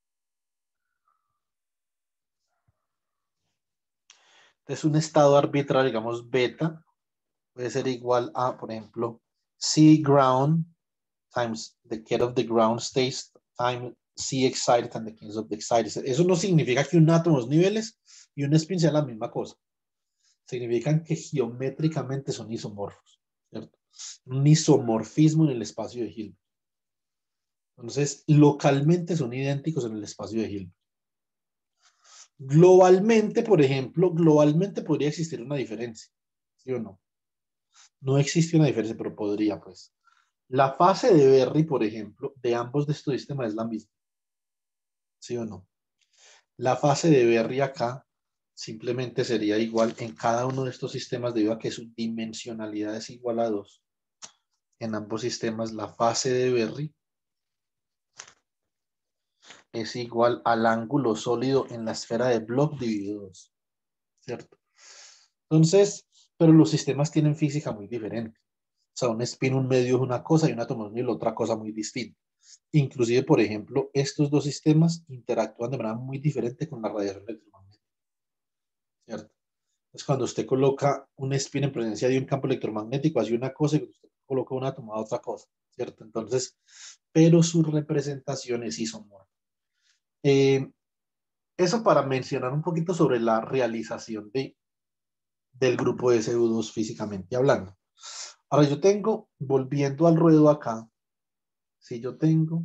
es un estado arbitrario, digamos, beta, puede ser igual a, por ejemplo, C ground times the ket of the ground states times C excited and the case of the excited. Eso no significa que un átomo, niveles y un spin sea la misma cosa. Significan que geométricamente son isomorfos, ¿cierto? Un isomorfismo en el espacio de Hilbert. Entonces, localmente son idénticos en el espacio de Hilbert. Globalmente, por ejemplo, globalmente podría existir una diferencia, ¿sí o no? No existe una diferencia, pero podría, pues. La fase de Berry, por ejemplo, de ambos de estos sistemas es la misma, ¿sí o no? La fase de Berry acá simplemente sería igual en cada uno de estos sistemas debido a que su dimensionalidad es igual a 2. En ambos sistemas la fase de Berry es igual al ángulo sólido en la esfera de Bloch dividido 2, ¿cierto? Entonces, pero los sistemas tienen física muy diferente. O sea, un spin, un medio es una cosa y un átomo es otra cosa muy distinta. Inclusive, por ejemplo, estos dos sistemas interactúan de manera muy diferente con la radiación electromagnética, ¿cierto? Es cuando usted coloca un spin en presencia de un campo electromagnético, hace una cosa y cuando usted coloca un átomo, hace otra cosa, ¿cierto? Entonces, pero su representación es isomorfa. Eso para mencionar un poquito sobre la realización del grupo de SU2 físicamente hablando. Ahora yo tengo, volviendo al ruedo acá, si yo tengo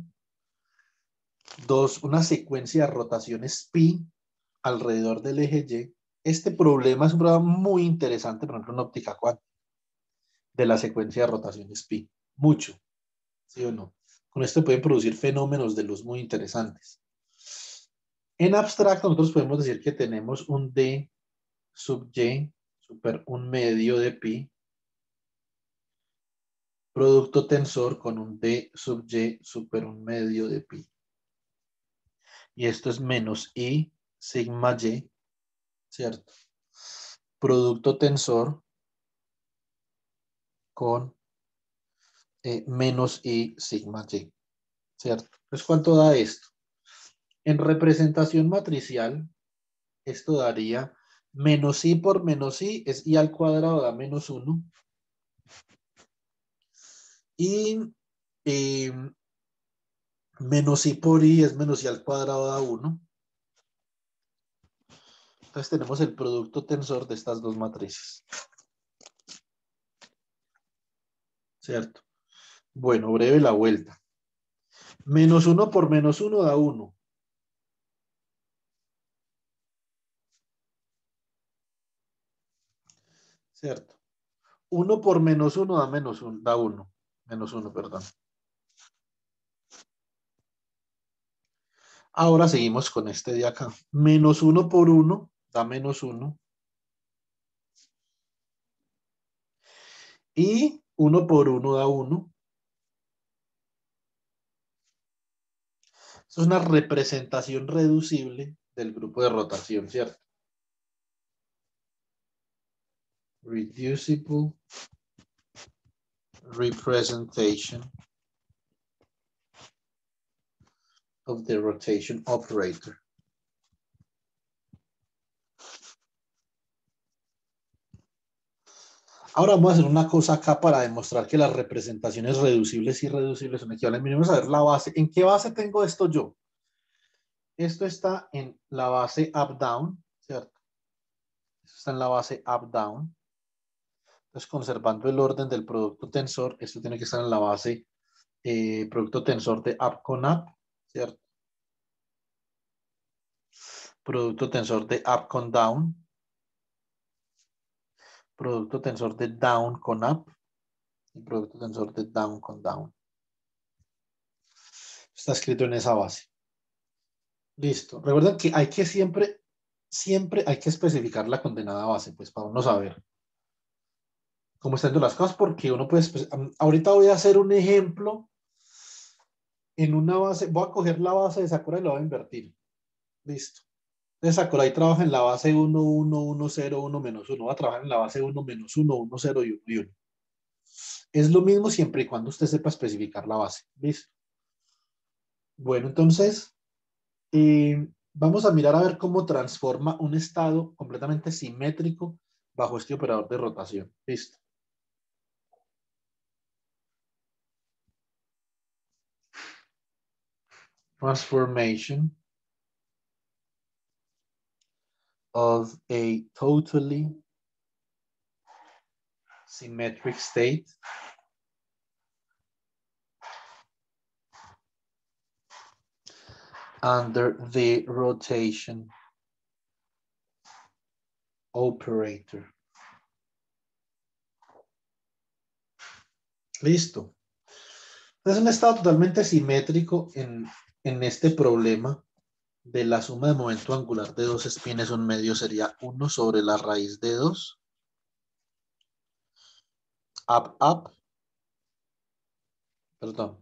una secuencia de rotaciones pi alrededor del eje Y, este problema es un problema muy interesante, por ejemplo, en óptica cuántica, de la secuencia de rotaciones pi. Mucho, ¿sí o no? Con esto pueden producir fenómenos de luz muy interesantes. En abstracto, nosotros podemos decir que tenemos un D sub Y super un medio de pi, producto tensor con un D sub Y super un medio de pi. Y esto es menos I sigma Y, ¿cierto? Producto tensor con menos I sigma Y, ¿cierto? Entonces, ¿cuánto da esto? En representación matricial, esto daría menos I por menos I es I al cuadrado, da menos 1. Y menos I por I es menos I al cuadrado, da 1. Entonces tenemos el producto tensor de estas dos matrices, ¿cierto? Bueno, breve la vuelta. Menos 1 por menos 1 da 1. ¿Cierto? 1 por menos 1 da menos 1, da 1. Menos 1, perdón. Ahora seguimos con este de acá. Menos 1 por 1 da menos 1. Y 1 por 1 da 1. Eso es una representación reducible del grupo de rotación, ¿cierto? Reducible representation of the rotation operator. Ahora vamos a hacer una cosa acá para demostrar que las representaciones reducibles y irreducibles son equivalentes. Vamos a ver la base. ¿En qué base tengo esto yo? Esto está en la base up-down, ¿cierto? Esto está en la base up-down. Entonces, conservando el orden del producto tensor, esto tiene que estar en la base producto tensor de up con up, ¿cierto? Producto tensor de up con down. Producto tensor de down con up. Y producto tensor de down con down. Está escrito en esa base. Listo. Recuerden que hay que siempre hay que especificar la condenada base, pues para uno saber cómo están las cosas, porque uno puede, ahorita voy a hacer un ejemplo en una base, voy a coger la base de Sakurai y la voy a invertir. Listo. Entonces Sakurai trabaja en la base 1, 1, 1, 0, 1, menos 1. Va a trabajar en la base 1, menos 1, 1, 0 y 1 y 1. Es lo mismo siempre y cuando usted sepa especificar la base. ¿Listo? Bueno, entonces, vamos a mirar a ver cómo transforma un estado completamente simétrico bajo este operador de rotación. ¿Listo? Transformation of a totally symmetric state under the rotation operator. Listo. Es un estado totalmente simétrico en este problema de la suma de momento angular de dos espines un medio sería 1 sobre la raíz de 2. Up, up. Perdón.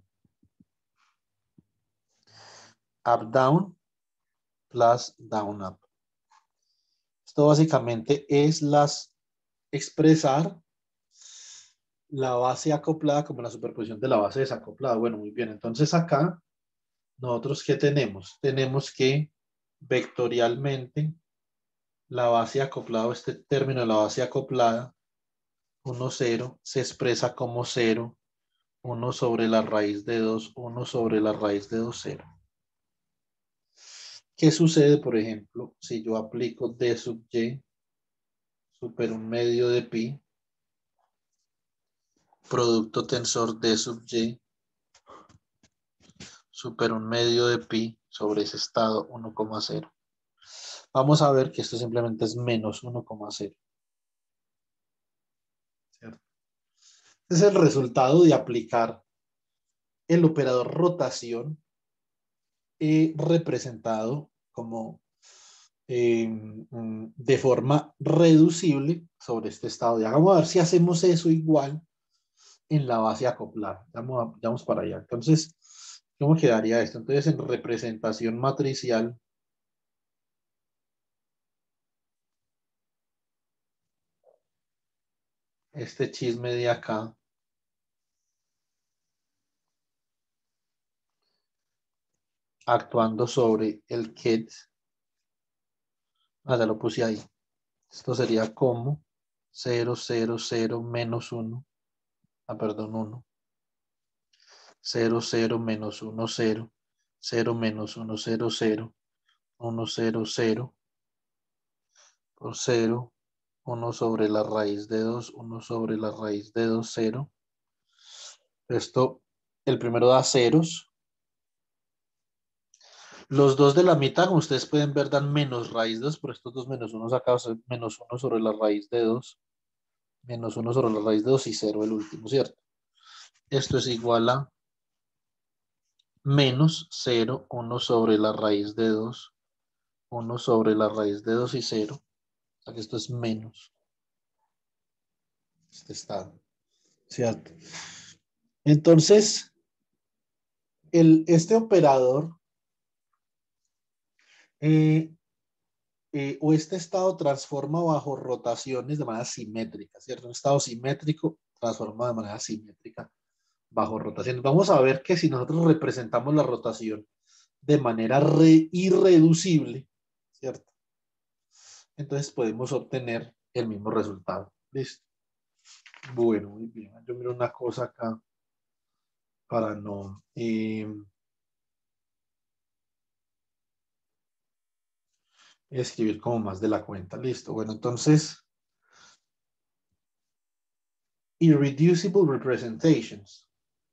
Up, down, plus down, up. Esto básicamente es expresar la base acoplada como la superposición de la base desacoplada. Bueno, muy bien. Entonces acá, nosotros ¿qué tenemos? Tenemos que vectorialmente la base acoplada, este término de la base acoplada, 1, 0, se expresa como 0, 1 sobre la raíz de 2, 1 sobre la raíz de 2, 0. ¿Qué sucede, por ejemplo, si yo aplico D sub Y super 1 medio de pi, producto tensor D sub Y super 1 medio de pi sobre ese estado 1,0? Vamos a ver que esto simplemente es menos 1,0. ¿Cierto? Este es el resultado de aplicar el operador rotación representado como de forma reducible sobre este estado. Ya vamos a ver si hacemos eso igual en la base acoplada. Vamos para allá. Entonces, ¿cómo quedaría esto? Entonces, en representación matricial, este chisme de acá actuando sobre el KET. Ya lo puse ahí. Esto sería como 0, 0, 0, menos 1. Perdón, 1. 0, 0, menos 1, 0. 0, menos 1, 0, 0. 1, 0, 0. Por 0. 1 sobre la raíz de 2. 1 sobre la raíz de 2, 0. Esto, el primero da ceros. Los dos de la mitad, como ustedes pueden ver, dan menos raíz de 2, por estos dos menos 1 sacados, menos 1 sobre la raíz de 2, menos 1 sobre la raíz de 2 y 0 el último, ¿cierto? Esto es igual a menos 0, 1 sobre la raíz de 2, 1 sobre la raíz de 2 y 0. O sea que esto es menos este estado, ¿cierto? Entonces, este operador o este estado transforma bajo rotaciones de manera simétrica, ¿cierto? Un estado simétrico transforma de manera simétrica bajo rotaciones. Vamos a ver que si nosotros representamos la rotación de manera irreducible, ¿cierto? Entonces podemos obtener el mismo resultado. ¿Listo? Bueno, muy bien. Yo miro una cosa acá para no escribir como más de la cuenta. Listo. Bueno, entonces, irreducible representations.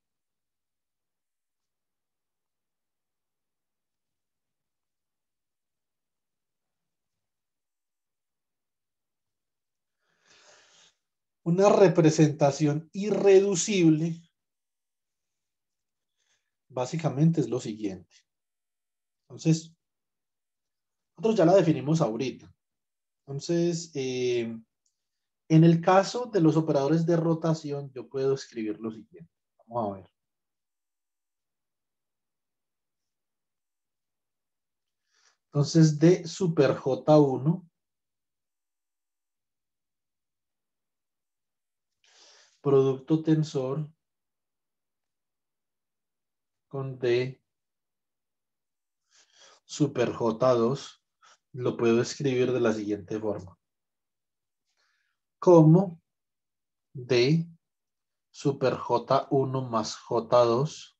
Una representación irreducible básicamente es lo siguiente. Entonces, nosotros ya la definimos ahorita. Entonces, en el caso de los operadores de rotación, yo puedo escribir lo siguiente. Vamos a ver. Entonces, de super J1, producto tensor con D super J2, lo puedo escribir de la siguiente forma. Como D super J1 más J2,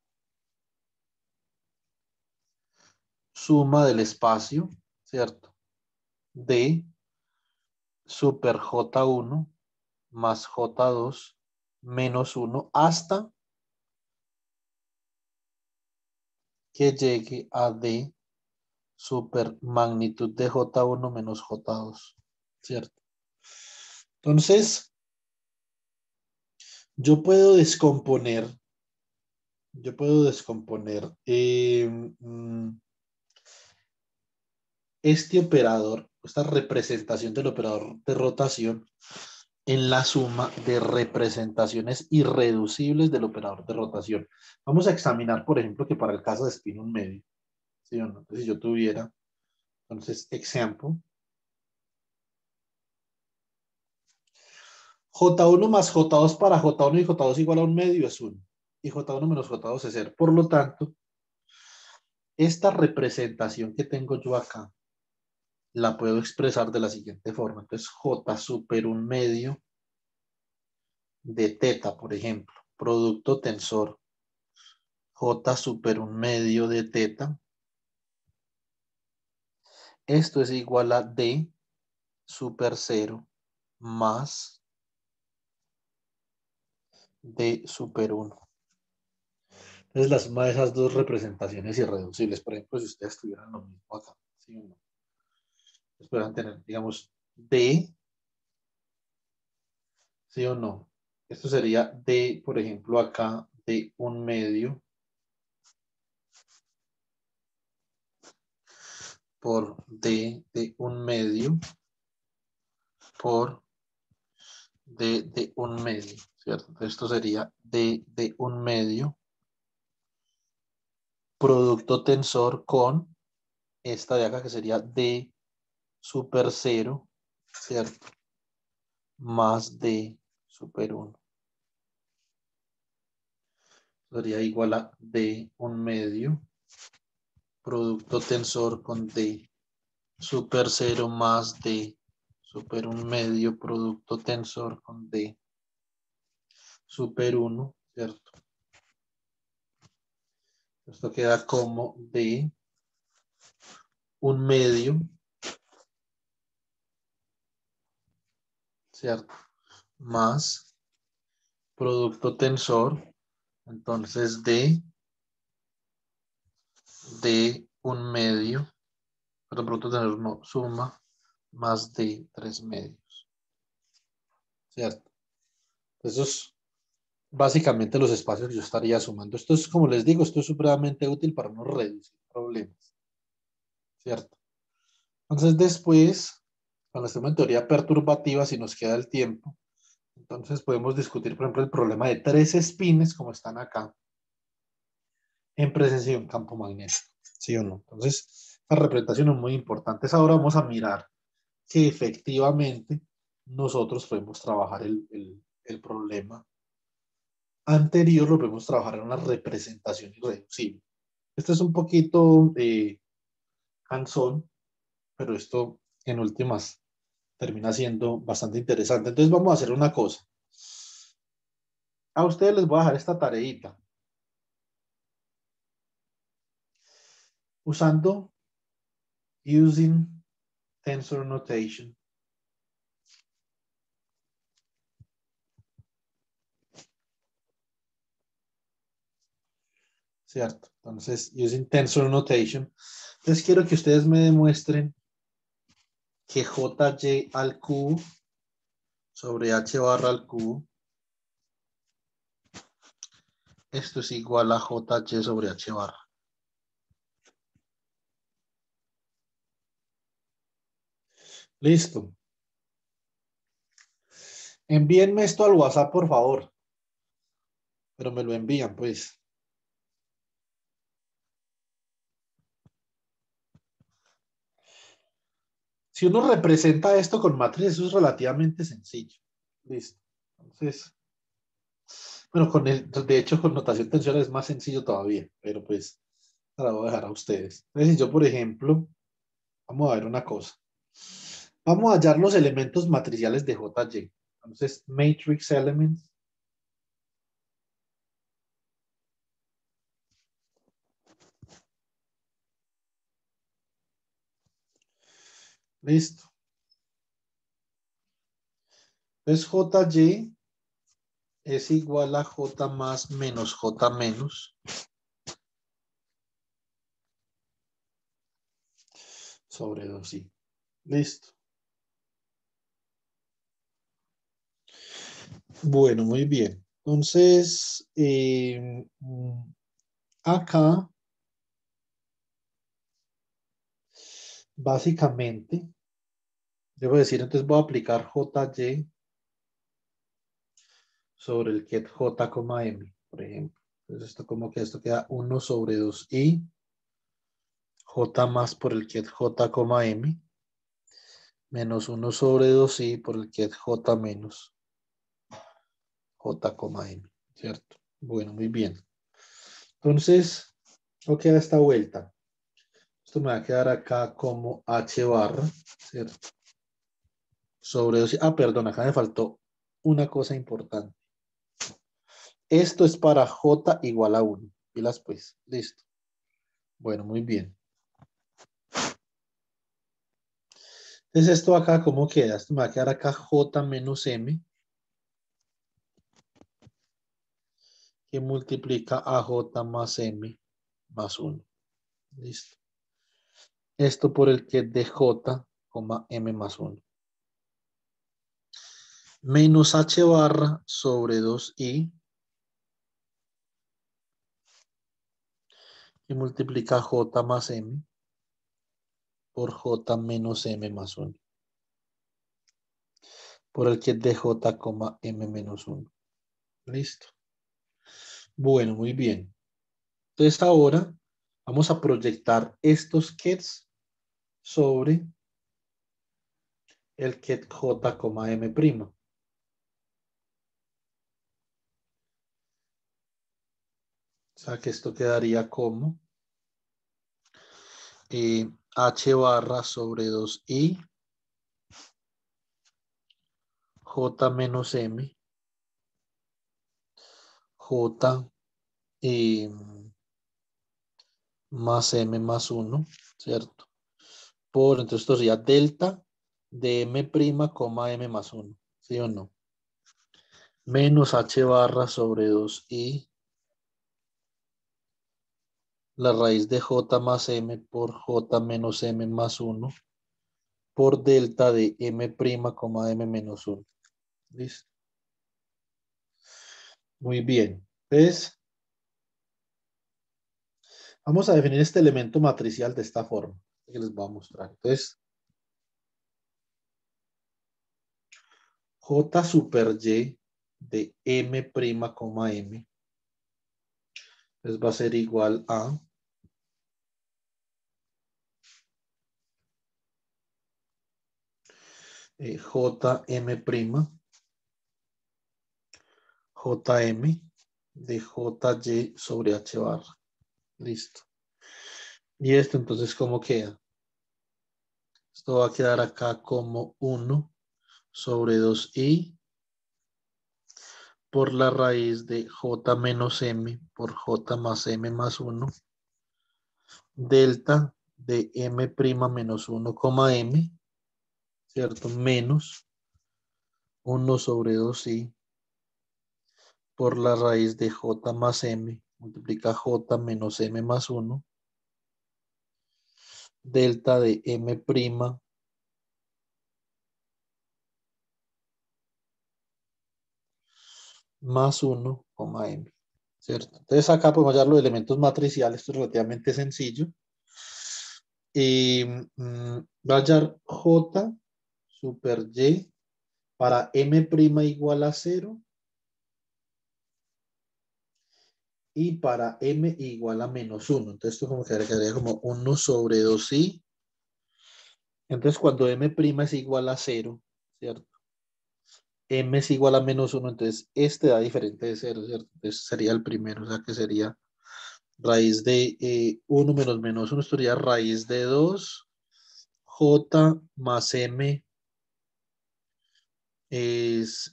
suma del espacio, ¿cierto? De super J1 más J2 menos 1 hasta que llegue a D super magnitud de J1 menos J2, ¿cierto? Entonces, yo puedo descomponer este operador, esta representación del operador de rotación en la suma de representaciones irreducibles del operador de rotación. Vamos a examinar, por ejemplo, que para el caso de spin un medio, ¿sí o no? Entonces, si yo tuviera, entonces, example, J1 más J2 para J1 y J2 igual a un medio es 1. Y J1 menos J2 es 0. Por lo tanto, esta representación que tengo yo acá, la puedo expresar de la siguiente forma. Entonces, J super un medio de teta, por ejemplo, producto tensor J super un medio de teta. Esto es igual a D super 0 más D super 1. Entonces, la suma de esas dos representaciones irreducibles, por ejemplo, si ustedes tuvieran lo mismo acá, ¿sí o no? Ustedes podrían tener, digamos, D, ¿sí o no? Esto sería D, por ejemplo, acá, de un medio por D de un medio por D de un medio, ¿cierto? Entonces, esto sería D de un medio producto tensor con esta de acá que sería D super 0, ¿cierto? Más D super 1. Sería igual a D un medio producto tensor con D super 0 más D super un medio producto tensor con D super 1, ¿cierto? Esto queda como D un medio, ¿cierto? Más producto tensor, entonces D un medio, pero producto tensor no, suma, más D 3 medios, ¿cierto? Esos básicamente los espacios que yo estaría sumando. Esto es, como les digo, esto es supremamente útil para no reducir problemas, ¿cierto? Entonces después, cuando estemos en teoría perturbativa, si nos queda el tiempo, entonces podemos discutir, por ejemplo, el problema de 3 espines, como están acá, en presencia de un campo magnético, ¿sí o no? Entonces, la representación es muy importante. Ahora vamos a mirar que efectivamente nosotros podemos trabajar el problema anterior, lo podemos trabajar en una representación irreducible. Este es un poquito hands-on, pero esto en últimas termina siendo bastante interesante. Entonces vamos a hacer una cosa. A ustedes les voy a dejar esta tareita. Usando using tensor notation. ¿Cierto? Entonces, using tensor notation. Entonces quiero que ustedes me demuestren que jy al cubo sobre h barra al cubo, esto es igual a jy sobre h barra. Listo. Envíenme esto al WhatsApp, por favor. Pero me lo envían, pues. Si uno representa esto con matriz, eso es relativamente sencillo. Listo. Entonces, bueno, de hecho, con notación tensional es más sencillo todavía, pero pues, la voy a dejar a ustedes. Entonces, si yo, por ejemplo, vamos a ver una cosa. Vamos a hallar los elementos matriciales de jy. Entonces, matrix elements. Listo. Entonces, jy es igual a j más menos j menos sobre 2i. Listo. Bueno, muy bien. Entonces, acá, básicamente, debo decir, entonces voy a aplicar jy sobre el ket j, m, por ejemplo. Entonces, esto queda 1 sobre 2i, j más por el ket j, m, menos 1 sobre 2i por el ket j menos j, m, ¿cierto? Bueno, muy bien. Entonces, ¿qué queda esta vuelta? Esto me va a quedar acá como h barra, ¿cierto? Sobre 2i. Ah, perdón, acá me faltó una cosa importante. Esto es para j igual a 1. Pilas pues, listo. Bueno, muy bien. Entonces esto acá, ¿cómo queda? Esto me va a quedar acá j menos m, que multiplica a j más m más 1. Listo. Esto por el que de j, m más 1. Menos h barra sobre 2i, que multiplica j más m por j menos m más 1. Por el que de j, m menos 1. Listo. Bueno, muy bien. Entonces ahora vamos a proyectar estos kets sobre el ket j, m'. O sea que esto quedaría como h barra sobre 2i, j menos m, j más m más 1, ¿cierto? Entonces esto sería delta de m', m más 1, ¿sí o no? Menos h barra sobre 2i, la raíz de j más m por j menos m más 1 por delta de m', m menos 1. ¿Listo? Muy bien. Entonces, vamos a definir este elemento matricial de esta forma que les voy a mostrar. Entonces, j super y de m', m. Entonces va a ser igual a jm', jm de jy sobre h barra. Listo. Y esto entonces, ¿cómo queda? Esto va a quedar acá como 1 sobre 2i por la raíz de j menos m por j más m más 1 delta de m' menos 1, m, ¿cierto? Menos 1 sobre 2i por la raíz de j más m multiplica j menos m más 1 delta de m' más 1, m, ¿cierto? Entonces acá podemos hallar los elementos matriciales, esto es relativamente sencillo. Y va a hallar j super y para m' igual a 0 y para m igual a menos 1. Entonces esto como quedaría como 1 sobre 2i. Entonces cuando m' es igual a 0, ¿cierto? M es igual a menos 1, entonces este da diferente de 0, ¿cierto? Entonces sería el primero, o sea que sería raíz de 1 menos 1, esto sería raíz de 2, j más m es,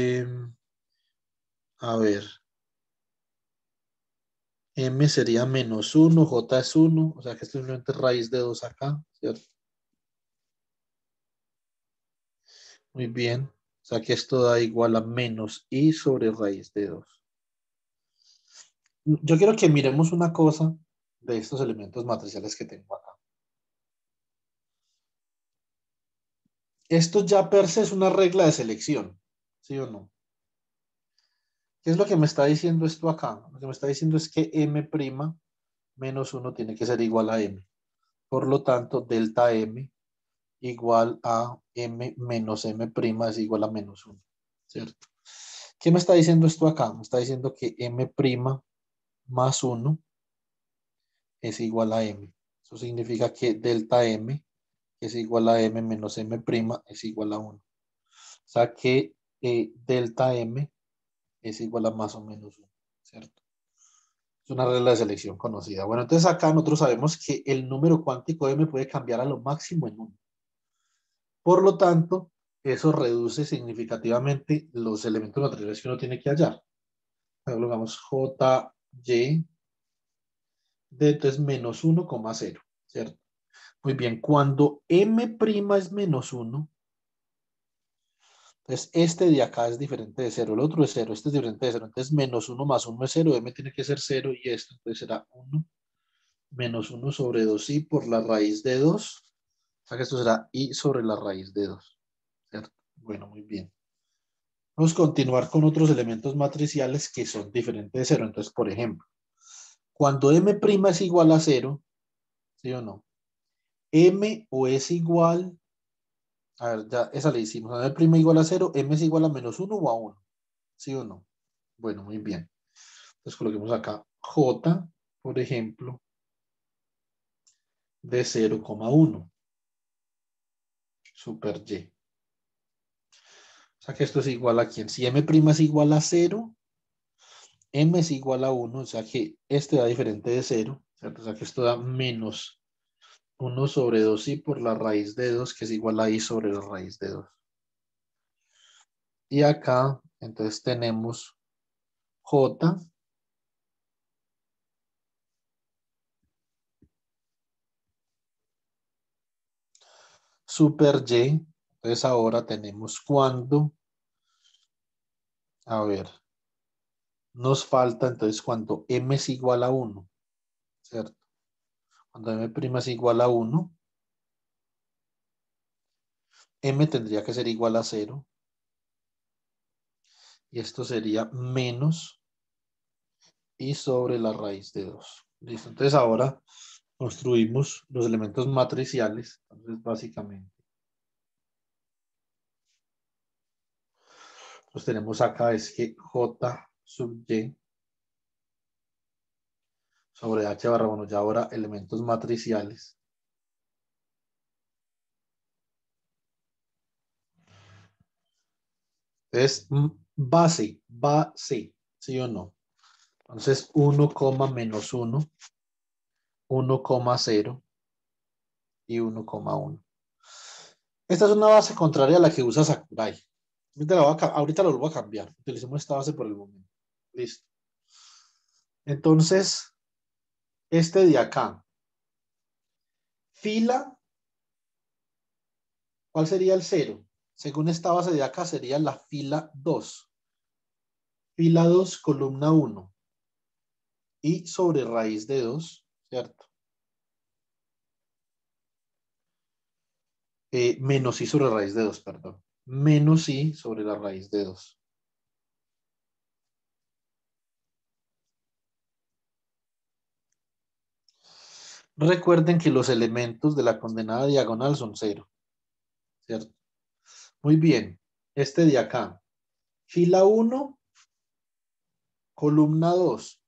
a ver, m sería menos 1, j es 1, o sea que esto es simplemente raíz de 2 acá, ¿cierto? Muy bien, o sea que esto da igual a menos i sobre raíz de 2. Yo quiero que miremos una cosa de estos elementos matriciales que tengo acá. Esto ya per se es una regla de selección, ¿sí o no? ¿Qué es lo que me está diciendo esto acá? Lo que me está diciendo es que m' menos 1 tiene que ser igual a m. Por lo tanto, delta m igual a m menos m' es igual a menos 1, ¿cierto? ¿Qué me está diciendo esto acá? Me está diciendo que m' más 1 es igual a m. Eso significa que delta m es igual a m menos m' es igual a 1. O sea que delta m es igual a más o menos 1, ¿cierto? Es una regla de selección conocida. Bueno, entonces acá nosotros sabemos que el número cuántico m puede cambiar a lo máximo en 1. Por lo tanto, eso reduce significativamente los elementos matriciales que uno tiene que hallar. Digamos j, y de entonces menos 1, 0, ¿cierto? Muy bien, cuando m' es menos 1, entonces este de acá es diferente de 0, el otro es 0, este es diferente de 0, entonces menos 1 más 1 es 0, m tiene que ser 0 y esto entonces será 1 menos 1 sobre 2i por la raíz de 2, o sea que esto será i sobre la raíz de 2, ¿cierto? Bueno, muy bien. Vamos a continuar con otros elementos matriciales que son diferentes de 0. Entonces, por ejemplo, cuando m' es igual a 0, ¿sí o no? M o es igual, a ver, ya esa le hicimos, m' igual a 0, m es igual a menos 1 o a 1, ¿sí o no? Bueno, muy bien. Entonces coloquemos acá j, por ejemplo, de 0,1, super y. O sea que esto es igual a quién. Si m' es igual a 0, m es igual a 1, o sea que este da diferente de 0, ¿cierto? O sea que esto da menos 1 sobre 2i por la raíz de 2, que es igual a i sobre la raíz de 2. Y acá, entonces tenemos j super y. Entonces ahora tenemos cuando, a ver, nos falta entonces cuando m es igual a 1, ¿cierto? Cuando m' es igual a 1, m tendría que ser igual a 0. Y esto sería menos i sobre la raíz de 2. ¿Listo? Entonces ahora construimos los elementos matriciales. Entonces básicamente, pues tenemos acá es que j sub y sobre h barra, bueno, ya ahora elementos matriciales. Entonces, base, ¿sí o no? Entonces, 1, menos 1 1,0 y 1,1. Esta es una base contraria a la que usa Sakurai. Ahorita lo vuelvo a cambiar. Utilicemos esta base por el momento. Listo. Entonces, este de acá. Fila, ¿cuál sería el 0? Según esta base de acá sería la fila 2. Fila 2, columna 1. Y sobre raíz de 2, ¿cierto? Menos i sobre raíz de 2, perdón. Menos i sobre la raíz de 2. Recuerden que los elementos de la condenada diagonal son 0, ¿cierto? Muy bien. Este de acá. Fila 1, columna 2.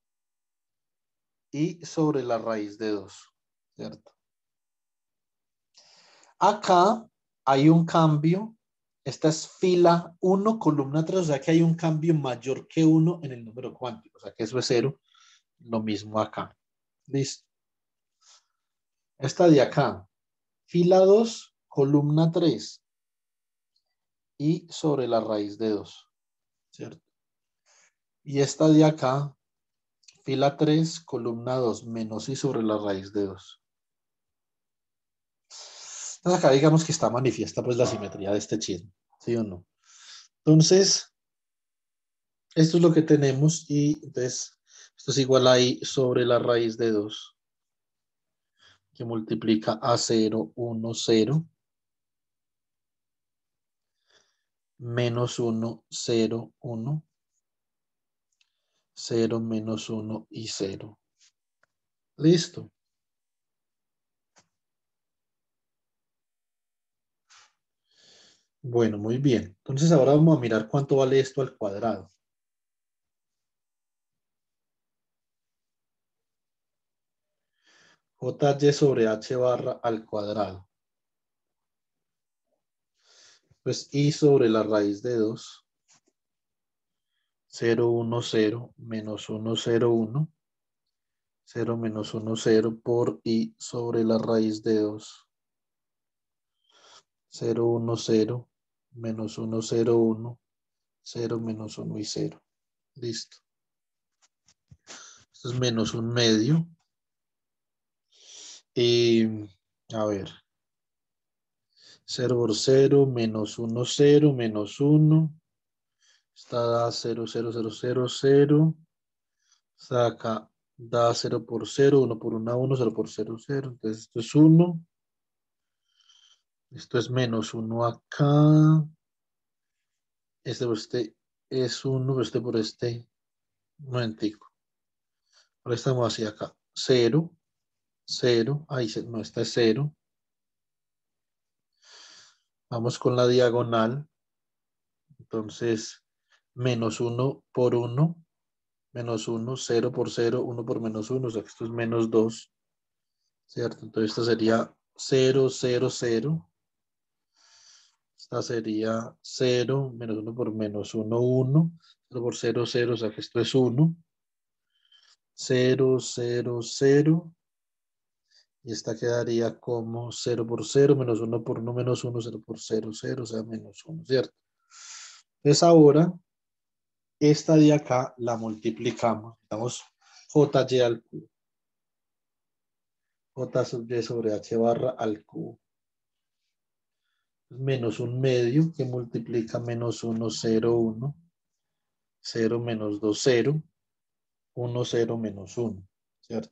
Y sobre la raíz de 2, ¿cierto? Acá hay un cambio. Esta es fila 1, columna 3, o sea que hay un cambio mayor que 1 en el número cuántico, o sea que eso es 0. Lo mismo acá. Listo. Esta de acá, fila 2, columna 3 y sobre la raíz de 2, ¿cierto? Y esta de acá, fila 3, columna 2, menos i sobre la raíz de 2. Entonces acá digamos que está manifiesta pues la simetría de este chisme, ¿sí o no? Entonces, esto es lo que tenemos y entonces esto es igual a i sobre la raíz de 2 que multiplica a 0, 1, 0, menos 1, 0, 1, 0, menos 1 y 0. Listo. Bueno, muy bien. Entonces ahora vamos a mirar cuánto vale esto al cuadrado. JY sobre H barra al cuadrado. Pues I sobre la raíz de 2. 0, 1, 0, menos 1, 0, 1. 0 menos 1, 0 por I sobre la raíz de 2. 0, 1, 0, menos 1, 0, 1. 0 menos 1 y 0. Listo. Esto es menos un medio. Y a ver. 0 por 0, menos 1, 0, menos 1. Esta da 0, 0, 0, 0, 0. Saca, da 0 por 0, 1 por 1, 1, 0 por 0, 0. Entonces esto es 1. Esto es menos 1 acá. Este por este es 1, este por este. Un momentico. Ahora estamos hacia acá. 0, 0. Ahí no, esta es 0. Vamos con la diagonal. Entonces, menos 1 por 1. Menos 1, 0 por 0, 1 por menos 1, o sea que esto es menos 2, ¿cierto? Entonces esto sería 0, 0, 0. Esta sería 0, menos 1 por menos 1, 1. 0 por 0, 0, o sea que esto es 1. 0, 0, 0. Y esta quedaría como 0 por 0, menos 1 por 1, menos 1, 0 por 0, 0, o sea, menos 1, ¿cierto? Entonces ahora, esta de acá la multiplicamos. Damos JY al cubo. J sub Y sobre H barra al cubo. Menos un medio que multiplica menos 1, 0, 1. 0 menos 2, 0. 1, 0 menos 1. ¿Cierto?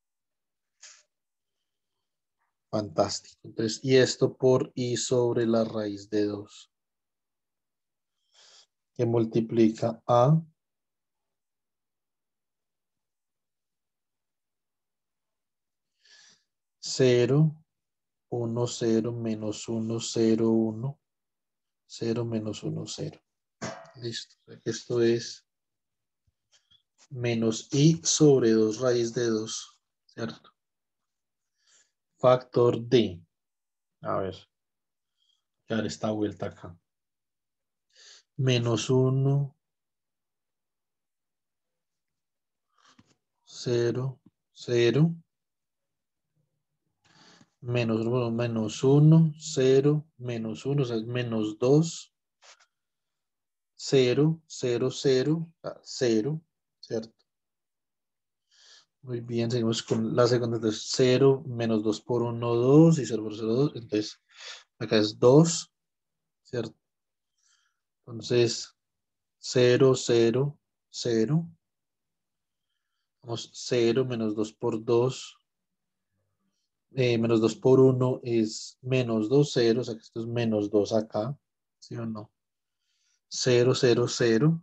Fantástico. Entonces, y esto por I sobre la raíz de 2. Que multiplica a 0, 1, 0, menos 1, 0, 1. 0 menos 1, 0. Listo. Esto es menos I sobre 2 raíz de 2. ¿Cierto? Factor D. A ver. Dar esta vuelta acá. Menos 1, 0, 0. menos 1, menos 1, 0, menos 1, o sea, es menos 2, 0, 0, 0, 0, ¿cierto? Muy bien, seguimos con la segunda, entonces 0, menos 2 por 1, 2, y 0 por 0, 2, entonces acá es 2, ¿cierto? Entonces 0, 0, 0, vamos 0, menos 2 por 2, menos 2 por 1 es menos 2, 0, o sea que esto es menos 2 acá, ¿sí o no? 0, 0, 0.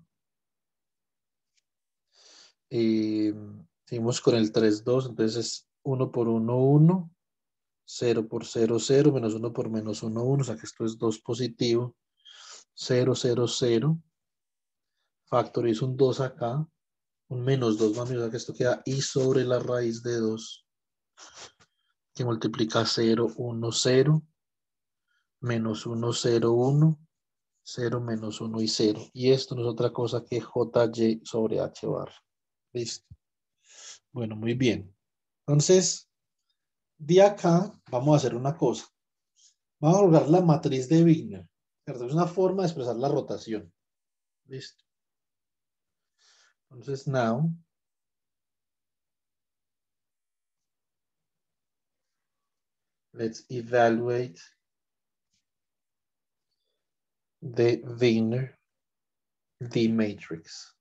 Y seguimos con el 3, 2, entonces es 1 por 1, 1, 0 por 0, 0, menos 1 por menos 1, 1, o sea que esto es 2 positivo, 0, 0, 0, factorizo un 2 acá, un menos 2, mami, o sea que esto queda i sobre la raíz de 2, que multiplica 0, 1, 0, menos 1, 0, 1, 0, menos 1 y 0. Y esto no es otra cosa que jy sobre h bar. Listo. Bueno, muy bien. Entonces, de acá vamos a hacer una cosa. Vamos a lograr la matriz de Wigner. ¿Cierto? Es una forma de expresar la rotación. Listo. Entonces, now, let's evaluate the Wigner D matrix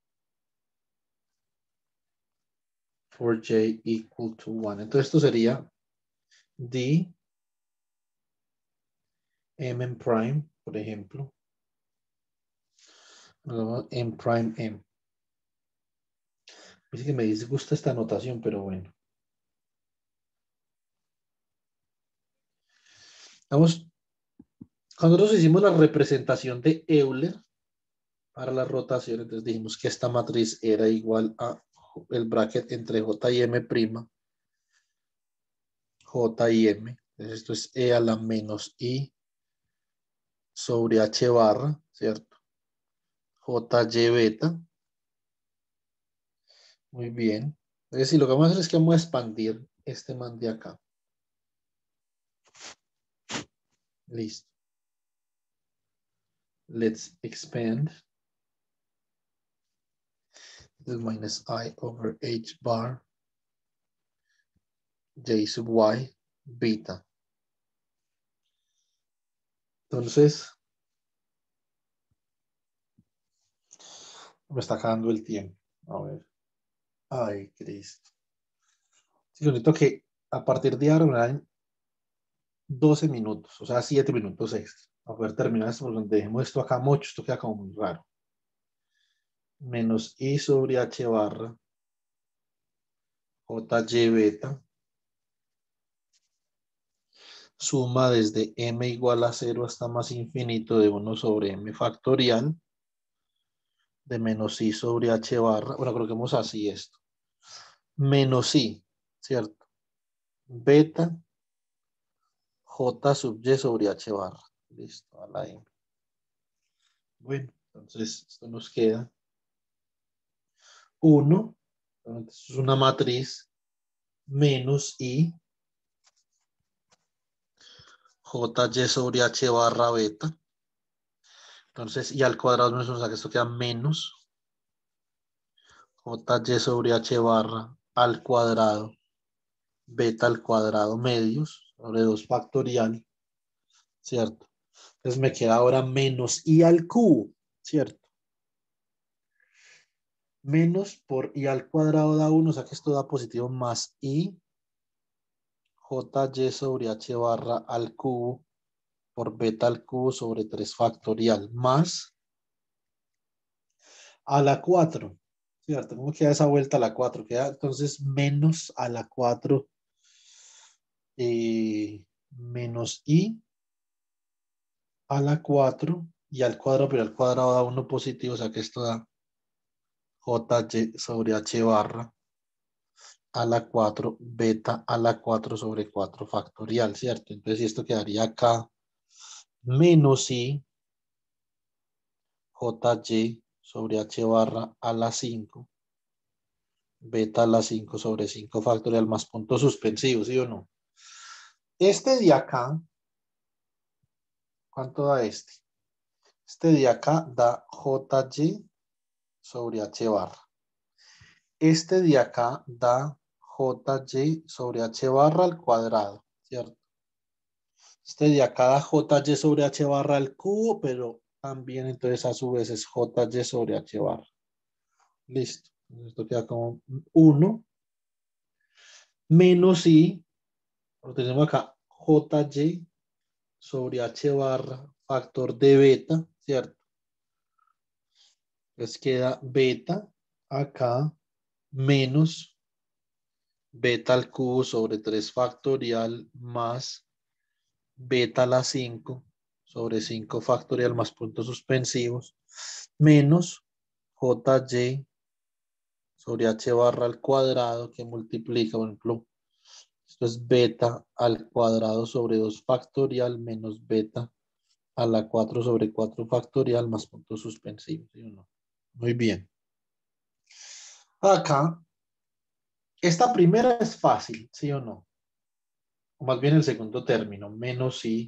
for J equal to 1. Entonces, esto sería D M prime, por ejemplo. M prime M. Dice que me disgusta esta notación, pero bueno. Vamos, cuando nosotros hicimos la representación de Euler para la rotación, entonces dijimos que esta matriz era igual a el bracket entre J y M prima, J y M. Entonces esto es E a la menos I sobre H barra, ¿cierto? JY beta. Muy bien. Entonces, si lo que vamos a hacer es que vamos a expandir este man de acá. Listo. Let's expand. This is minus I over H bar J sub Y beta. Entonces, me está acabando el tiempo. A ver. Ay, Cristo. Sí, bonito que a partir de ahora me dan 12 minutos, o sea, 7 minutos extra. A poder terminar esto, porque donde dejemos esto acá mucho, esto queda como muy raro. Menos I sobre H barra JY beta. Suma desde M igual a 0 hasta más infinito de 1 sobre M factorial de menos I sobre H barra. Bueno, coloquemos así esto. Menos I, ¿cierto? Beta J sub Y sobre H barra. Listo, a la M. Bueno, entonces esto nos queda 1. Entonces es una matriz menos I JY sobre H barra beta. Entonces, y al cuadrado, o sea que esto queda menos JY sobre H barra al cuadrado, beta al cuadrado medios, sobre 2 factorial, ¿cierto? Entonces me queda ahora menos I al cubo, ¿cierto? Menos por I al cuadrado da 1, o sea que esto da positivo más I JY sobre H barra al cubo por beta al cubo sobre 3 factorial, más a la 4, ¿cierto? ¿Cómo queda esa vuelta a la 4? Queda entonces menos a la 4 menos I a la 4 y al cuadrado, pero al cuadrado da 1 positivo, o sea que esto da JY sobre H barra a la 4 beta a la 4 sobre 4 factorial, ¿cierto? Entonces esto quedaría acá menos I JY sobre H barra a la 5 beta a la 5 sobre 5 factorial más punto suspensivo, ¿sí o no? Este de acá, ¿cuánto da este? Este de acá da JY sobre H barra. Este de acá da JY sobre H barra al cuadrado, ¿cierto? Este de acá da JY sobre H barra al cubo, pero también entonces a su vez es JY sobre H barra. Listo. Esto queda como 1 menos I, lo tenemos acá, JY sobre H barra, factor de beta, ¿cierto? Entonces queda beta acá menos beta al cubo sobre 3 factorial más beta a la 5 sobre 5 factorial más puntos suspensivos menos JY sobre H barra al cuadrado que multiplica, por ejemplo, esto es beta al cuadrado sobre 2 factorial menos beta a la 4 sobre 4 factorial más puntos suspensivos, ¿sí o no? Muy bien. Acá, esta primera es fácil, ¿sí o no? O más bien el segundo término, menos I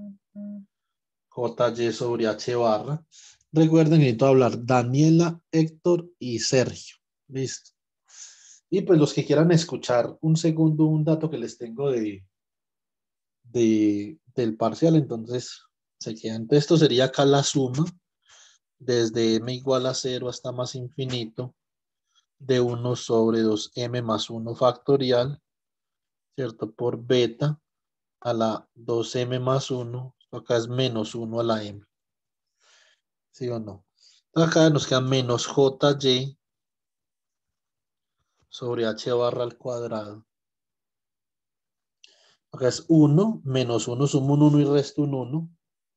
JY sobre H barra. Recuerden que necesito hablar Daniela, Héctor y Sergio. Listo. Y pues los que quieran escuchar un segundo, un dato que les tengo del parcial, entonces se quedan. Esto sería acá la suma desde m igual a 0 hasta más infinito de 1 sobre 2m más 1 factorial, ¿cierto? Por beta a la 2m más 1. Esto acá es menos 1 a la m. ¿Sí o no? Acá nos queda menos JY sobre H barra al cuadrado. Acá es 1 menos 1, sumo un 1 y resto un 1.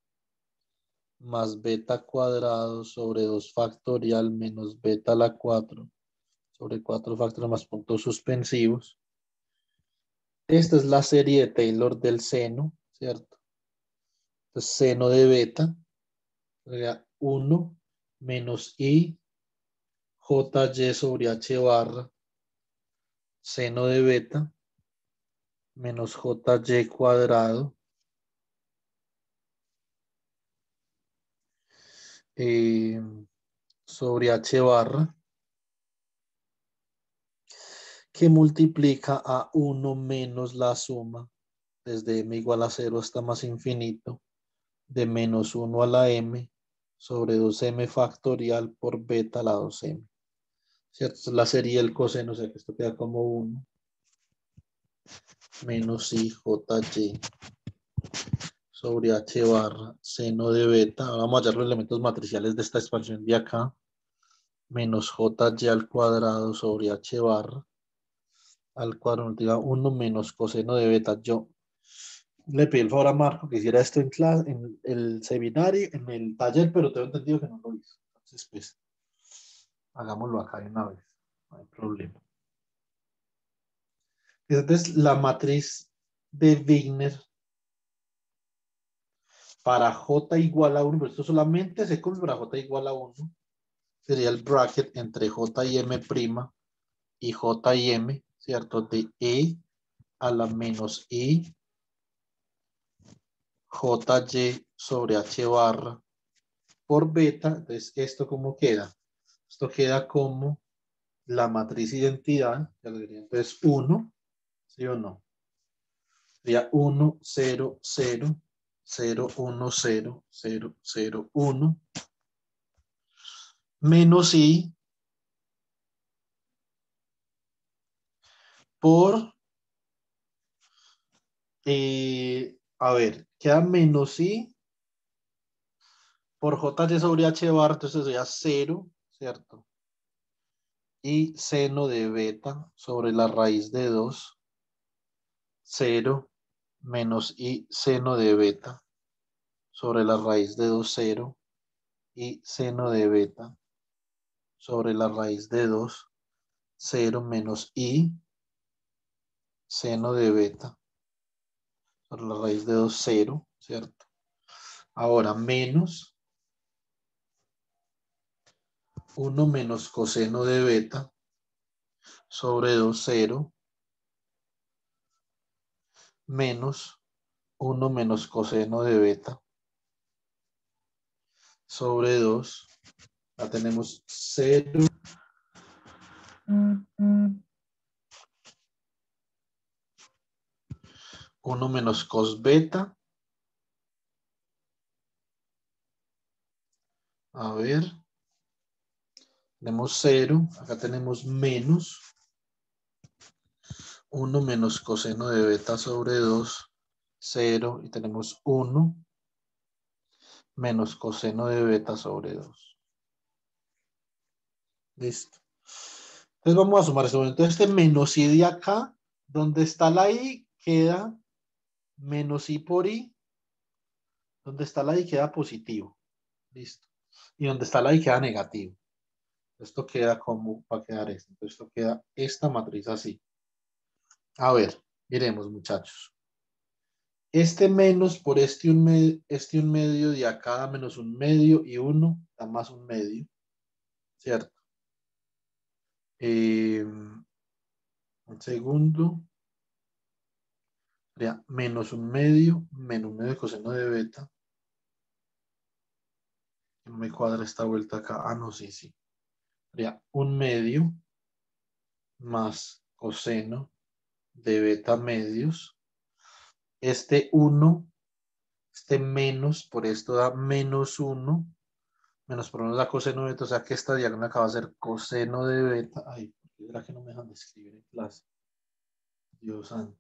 Más beta cuadrado sobre 2 factorial menos beta a la 4 sobre 4 factorial más puntos suspensivos. Esta es la serie de Taylor del seno, ¿cierto? Entonces, seno de beta sería 1 menos I JY sobre H barra seno de beta menos JY cuadrado sobre H barra que multiplica a 1 menos la suma desde m igual a 0 hasta más infinito de menos 1 a la m sobre 2m factorial por beta a la 2m. ¿Cierto? Es la serie del coseno, o sea que esto queda como 1 menos I JY sobre H barra seno de beta. Ahora vamos a hallar los elementos matriciales de esta expansión de acá. Menos JY al cuadrado sobre H barra al cuadrado multiplicado 1 menos coseno de beta. Yo le pedí el favor a Marco que hiciera esto en clase, en el seminario, en el taller, pero tengo entendido que no lo hizo. Entonces, pues, hagámoslo acá de una vez. No hay problema. Entonces, la matriz de Wigner para J igual a 1, pero esto solamente se come para J igual a 1. Sería el bracket entre J y M' y J y M, ¿cierto? De E a la menos I JY sobre H barra por beta. Entonces, ¿esto cómo queda? Esto queda como la matriz identidad. Entonces, 1, ¿sí o no? Sería 1, 0, 0, 0, 1, 0, 0, 0, 1. Menos I por, a ver, queda menos I por JY sobre H bar, entonces sería 0, ¿cierto? Y seno de beta sobre la raíz de 2, 0, menos I seno de beta sobre la raíz de 2, 0, y seno de beta sobre la raíz de 2, 0, menos I seno de beta sobre la raíz de 2, 0, ¿cierto? Ahora, menos 1 menos coseno de beta sobre 2, 0, menos 1 menos coseno de beta sobre 2. Ya tenemos 0. 1 menos cos beta. A ver. Tenemos 0. Acá tenemos menos 1 menos coseno de beta sobre 2. 0. Y tenemos 1 menos coseno de beta sobre 2. Listo. Entonces vamos a sumar esto. Entonces este menos i de acá, donde está la i, queda menos i por i. Donde está la i queda positivo. Listo. Y donde está la i queda negativo. Esto queda como va a quedar esto. Entonces esto queda esta matriz así. A ver, miremos muchachos. Este menos por este un medio de acá da menos un medio y 1 da más un medio. ¿Cierto? Un segundo. Sería menos un medio de coseno de beta. No me cuadra esta vuelta acá. Ah, no, sí, sí. Sería un medio más coseno de beta medios. Este 1, este menos, por esto da menos 1. Menos por menos da coseno de beta. O sea que esta diagonal acaba de ser coseno de beta. Ay, ¿por qué será que no me dejan de escribir en clase? Dios santo.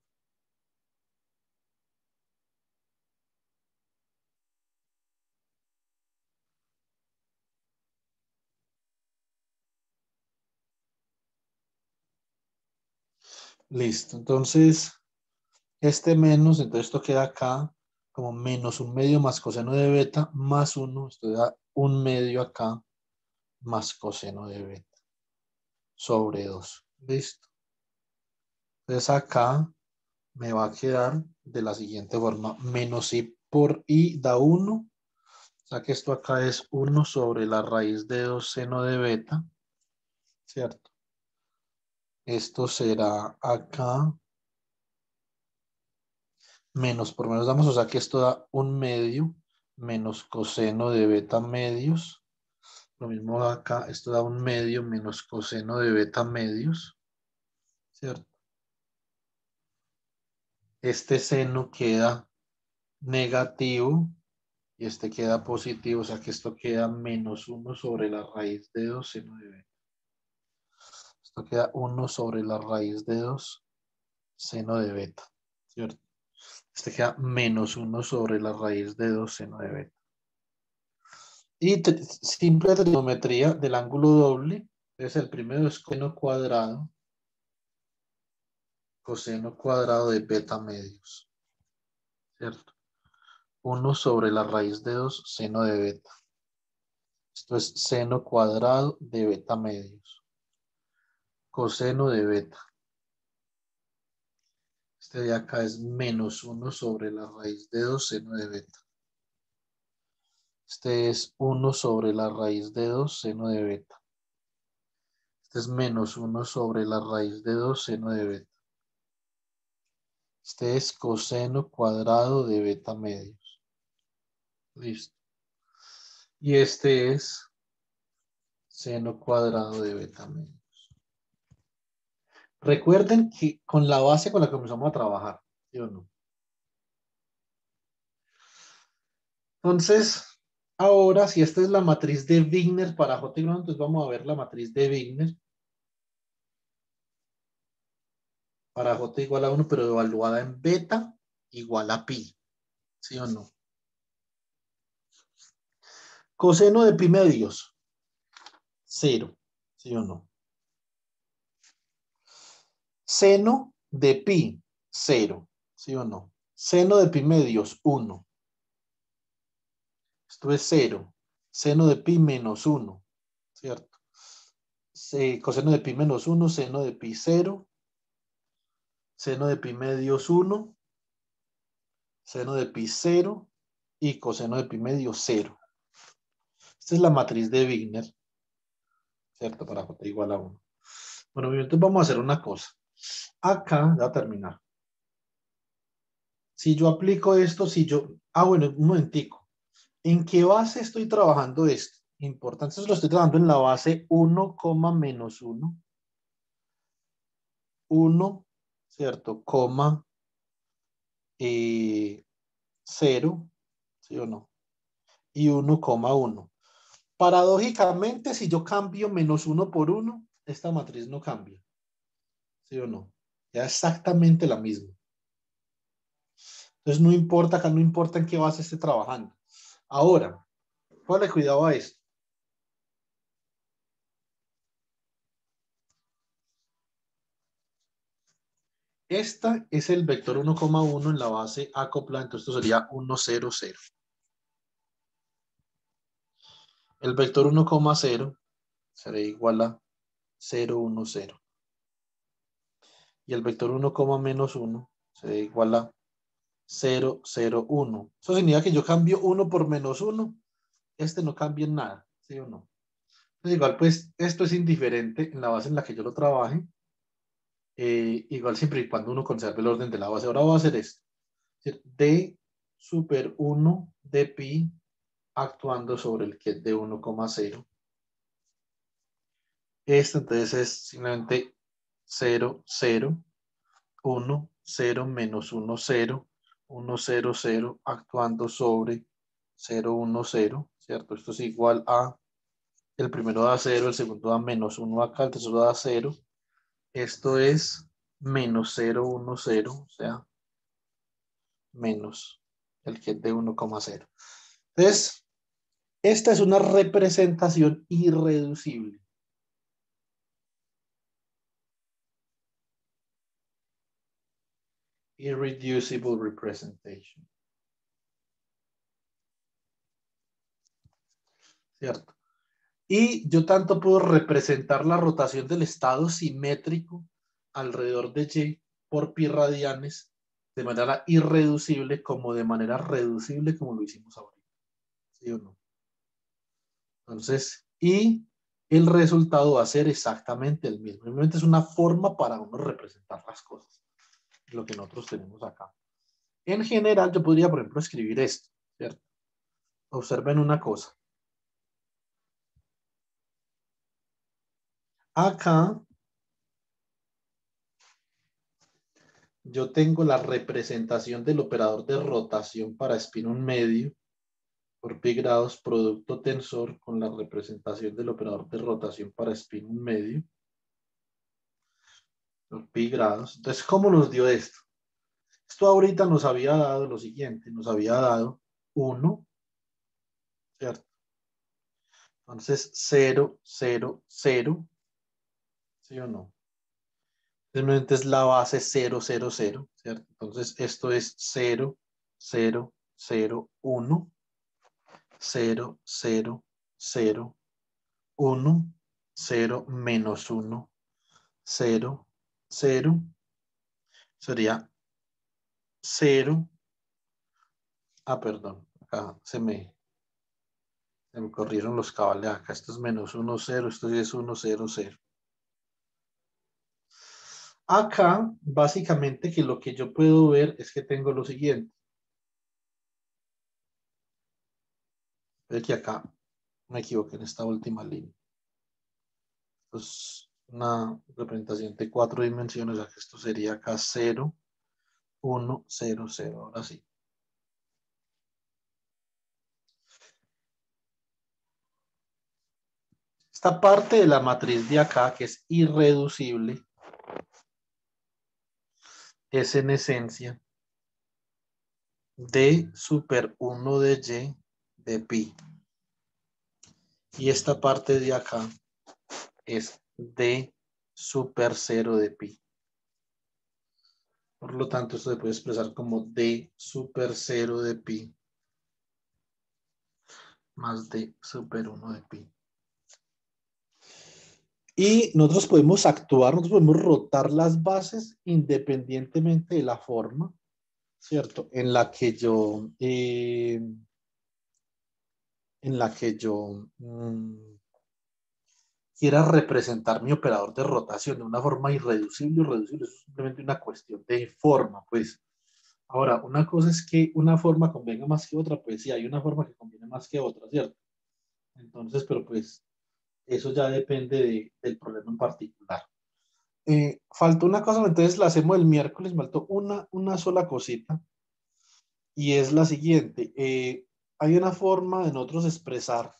Listo. Entonces, este menos, entonces esto queda acá como menos un medio más coseno de beta más 1. Esto da un medio acá más coseno de beta sobre 2. Listo. Entonces acá me va a quedar de la siguiente forma. Menos i por i da 1. O sea que esto acá es 1 sobre la raíz de 2 seno de beta. ¿Cierto? Esto será acá. Menos por menos damos, o sea que esto da un medio menos coseno de beta medios. Lo mismo acá, esto da un medio menos coseno de beta medios. ¿Cierto? Este seno queda negativo y este queda positivo, o sea que esto queda menos 1 sobre la raíz de 2 seno de beta. Esto queda 1 sobre la raíz de 2 seno de beta. ¿Cierto? Este queda menos 1 sobre la raíz de 2 seno de beta. Y simple trigonometría del ángulo doble. Entonces el primero es coseno cuadrado de beta medios. ¿Cierto? 1 sobre la raíz de 2 seno de beta. Esto es seno cuadrado de beta medios. Coseno de beta. Este de acá es menos 1 sobre la raíz de 2 seno de beta. Este es 1 sobre la raíz de 2 seno de beta. Este es menos 1 sobre la raíz de 2 seno de beta. Este es coseno cuadrado de beta medios. Listo. Y este es seno cuadrado de beta medios. Recuerden que con la base con la que comenzamos a trabajar, ¿sí o no? Entonces, ahora, si esta es la matriz de Wigner para J igual, entonces vamos a ver la matriz de Wigner para J igual a 1, pero evaluada en beta igual a pi, ¿sí o no? Coseno de pi medios, 0, ¿sí o no? Seno de pi, 0, ¿sí o no? Seno de pi medios, 1. Esto es 0. Seno de pi menos 1, ¿cierto? Coseno de pi menos 1, seno de pi 0, seno de pi medios 1, seno de pi 0 y coseno de pi medio 0. Esta es la matriz de Wigner, ¿cierto? Para J igual a 1. Bueno, entonces vamos a hacer una cosa. Acá, ya va a terminar. Si yo aplico esto, si yo... Ah, bueno, un momentico. ¿En qué base estoy trabajando esto? Importante, entonces lo estoy trabajando en la base 1, menos 1. 1, ¿cierto? Coma 0, ¿sí o no? Y 1,1. Paradójicamente, si yo cambio menos 1 por 1, esta matriz no cambia, ¿sí o no? Ya exactamente la misma. Entonces no importa, acá no importa en qué base esté trabajando. Ahora, ponle cuidado a esto. Esta es el vector 1,1 en la base acoplada, entonces esto sería 1, 0, 0. El vector 1,0 será igual a 0, 1, 0. Y el vector 1, menos 1 será igual a 0, 0, 1. Eso significa que yo cambio 1 por menos 1. Este no cambia en nada, ¿sí o no? Entonces, igual, pues, esto es indiferente en la base en la que yo lo trabaje. Igual siempre y cuando uno conserve el orden de la base. Ahora voy a hacer esto. D super 1 de pi actuando sobre el que es de 1,0. Esto entonces es simplemente 0, 0, 1, 0, menos 1, 0, 1, 0, 0, actuando sobre 0, 1, 0, ¿cierto? Esto es igual a, el primero da 0, el segundo da menos 1 acá, el tercero da 0. Esto es menos 0, 1, 0, o sea, menos el que es de 1,0. Entonces, esta es una representación irreducible. Irreducible representation. ¿Cierto? Y yo tanto puedo representar la rotación del estado simétrico alrededor de Y por pi radianes de manera irreducible como de manera reducible como lo hicimos ahorita. ¿Sí o no? Entonces, y el resultado va a ser exactamente el mismo. Simplemente es una forma para uno representar las cosas. Lo que nosotros tenemos acá. En general, yo podría, por ejemplo, escribir esto, ¿cierto? Observen una cosa. Acá yo tengo la representación del operador de rotación para spin un medio por pi grados producto tensor con la representación del operador de rotación para spin un medio por pi grados. Entonces, ¿cómo nos dio esto? Esto ahorita nos había dado lo siguiente, nos había dado 1, ¿cierto? Entonces, 0, 0, 0, ¿sí o no? Simplemente es la base 0, 0, 0, ¿cierto? Entonces, esto es 0, 0, 0, 1, 0, 0, 0, 1, 0, menos 1, 0, 0, sería 0, perdón, acá se me corrieron los cables acá, esto es menos 1, 0, esto es 1, 0, 0. Acá, básicamente, que lo que yo puedo ver es que tengo lo siguiente. Ve que acá me equivoqué en esta última línea. Pues una representación de 4 dimensiones, o sea que esto sería acá 0, 1, 0, 0. Ahora sí. Esta parte de la matriz de acá, que es irreducible, es en esencia D super 1 de Y de pi. Y esta parte de acá es D super 0 de pi. Por lo tanto, esto se puede expresar como D super 0 de pi más D super 1 de pi. Y nosotros podemos actuar, nosotros podemos rotar las bases independientemente de la forma, ¿cierto? Quiera representar mi operador de rotación de una forma irreducible o reducible. Eso es simplemente una cuestión de forma, pues. Ahora, una cosa es que una forma convenga más que otra, pues sí, hay una forma que conviene más que otra, ¿cierto? Entonces, pero pues eso ya depende del problema en particular. Faltó una cosa, entonces la hacemos el miércoles, faltó una sola cosita y es la siguiente. Hay una forma de nosotros expresar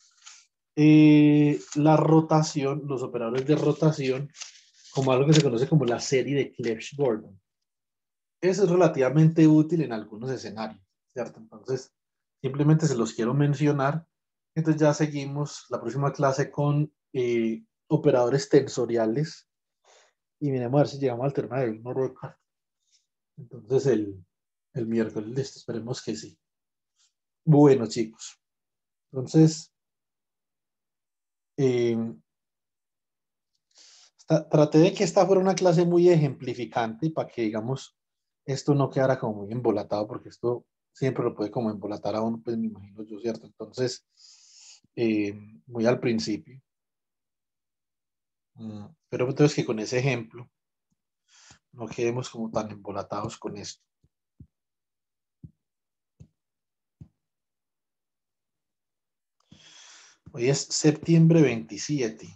la rotación, los operadores de rotación, como algo que se conoce como la serie de Clebsch-Gordon. Eso es relativamente útil en algunos escenarios, ¿cierto? Entonces, simplemente se los quiero mencionar. Entonces ya seguimos la próxima clase con operadores tensoriales y miremos a ver si llegamos al tema del Norwood. Entonces el miércoles, listo, esperemos que sí. Bueno, chicos, entonces eh, traté de que esta fuera una clase muy ejemplificante para que, digamos, esto no quedara como muy embolatado, porque esto siempre lo puede como embolatar a uno, pues me imagino yo, ¿cierto? Entonces, eh, muy al principio. Pero entonces que con ese ejemplo no quedemos como tan embolatados con esto. Hoy es septiembre 27.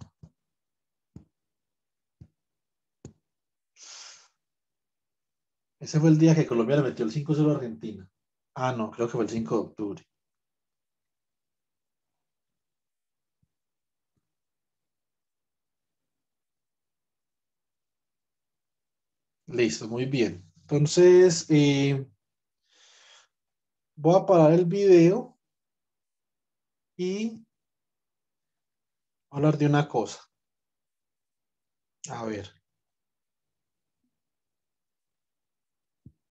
Ese fue el día que Colombia le metió el 5-0 a Argentina. Ah, no, creo que fue el 5 de octubre. Listo, muy bien. Entonces, voy a parar el video y hablar de una cosa. A ver.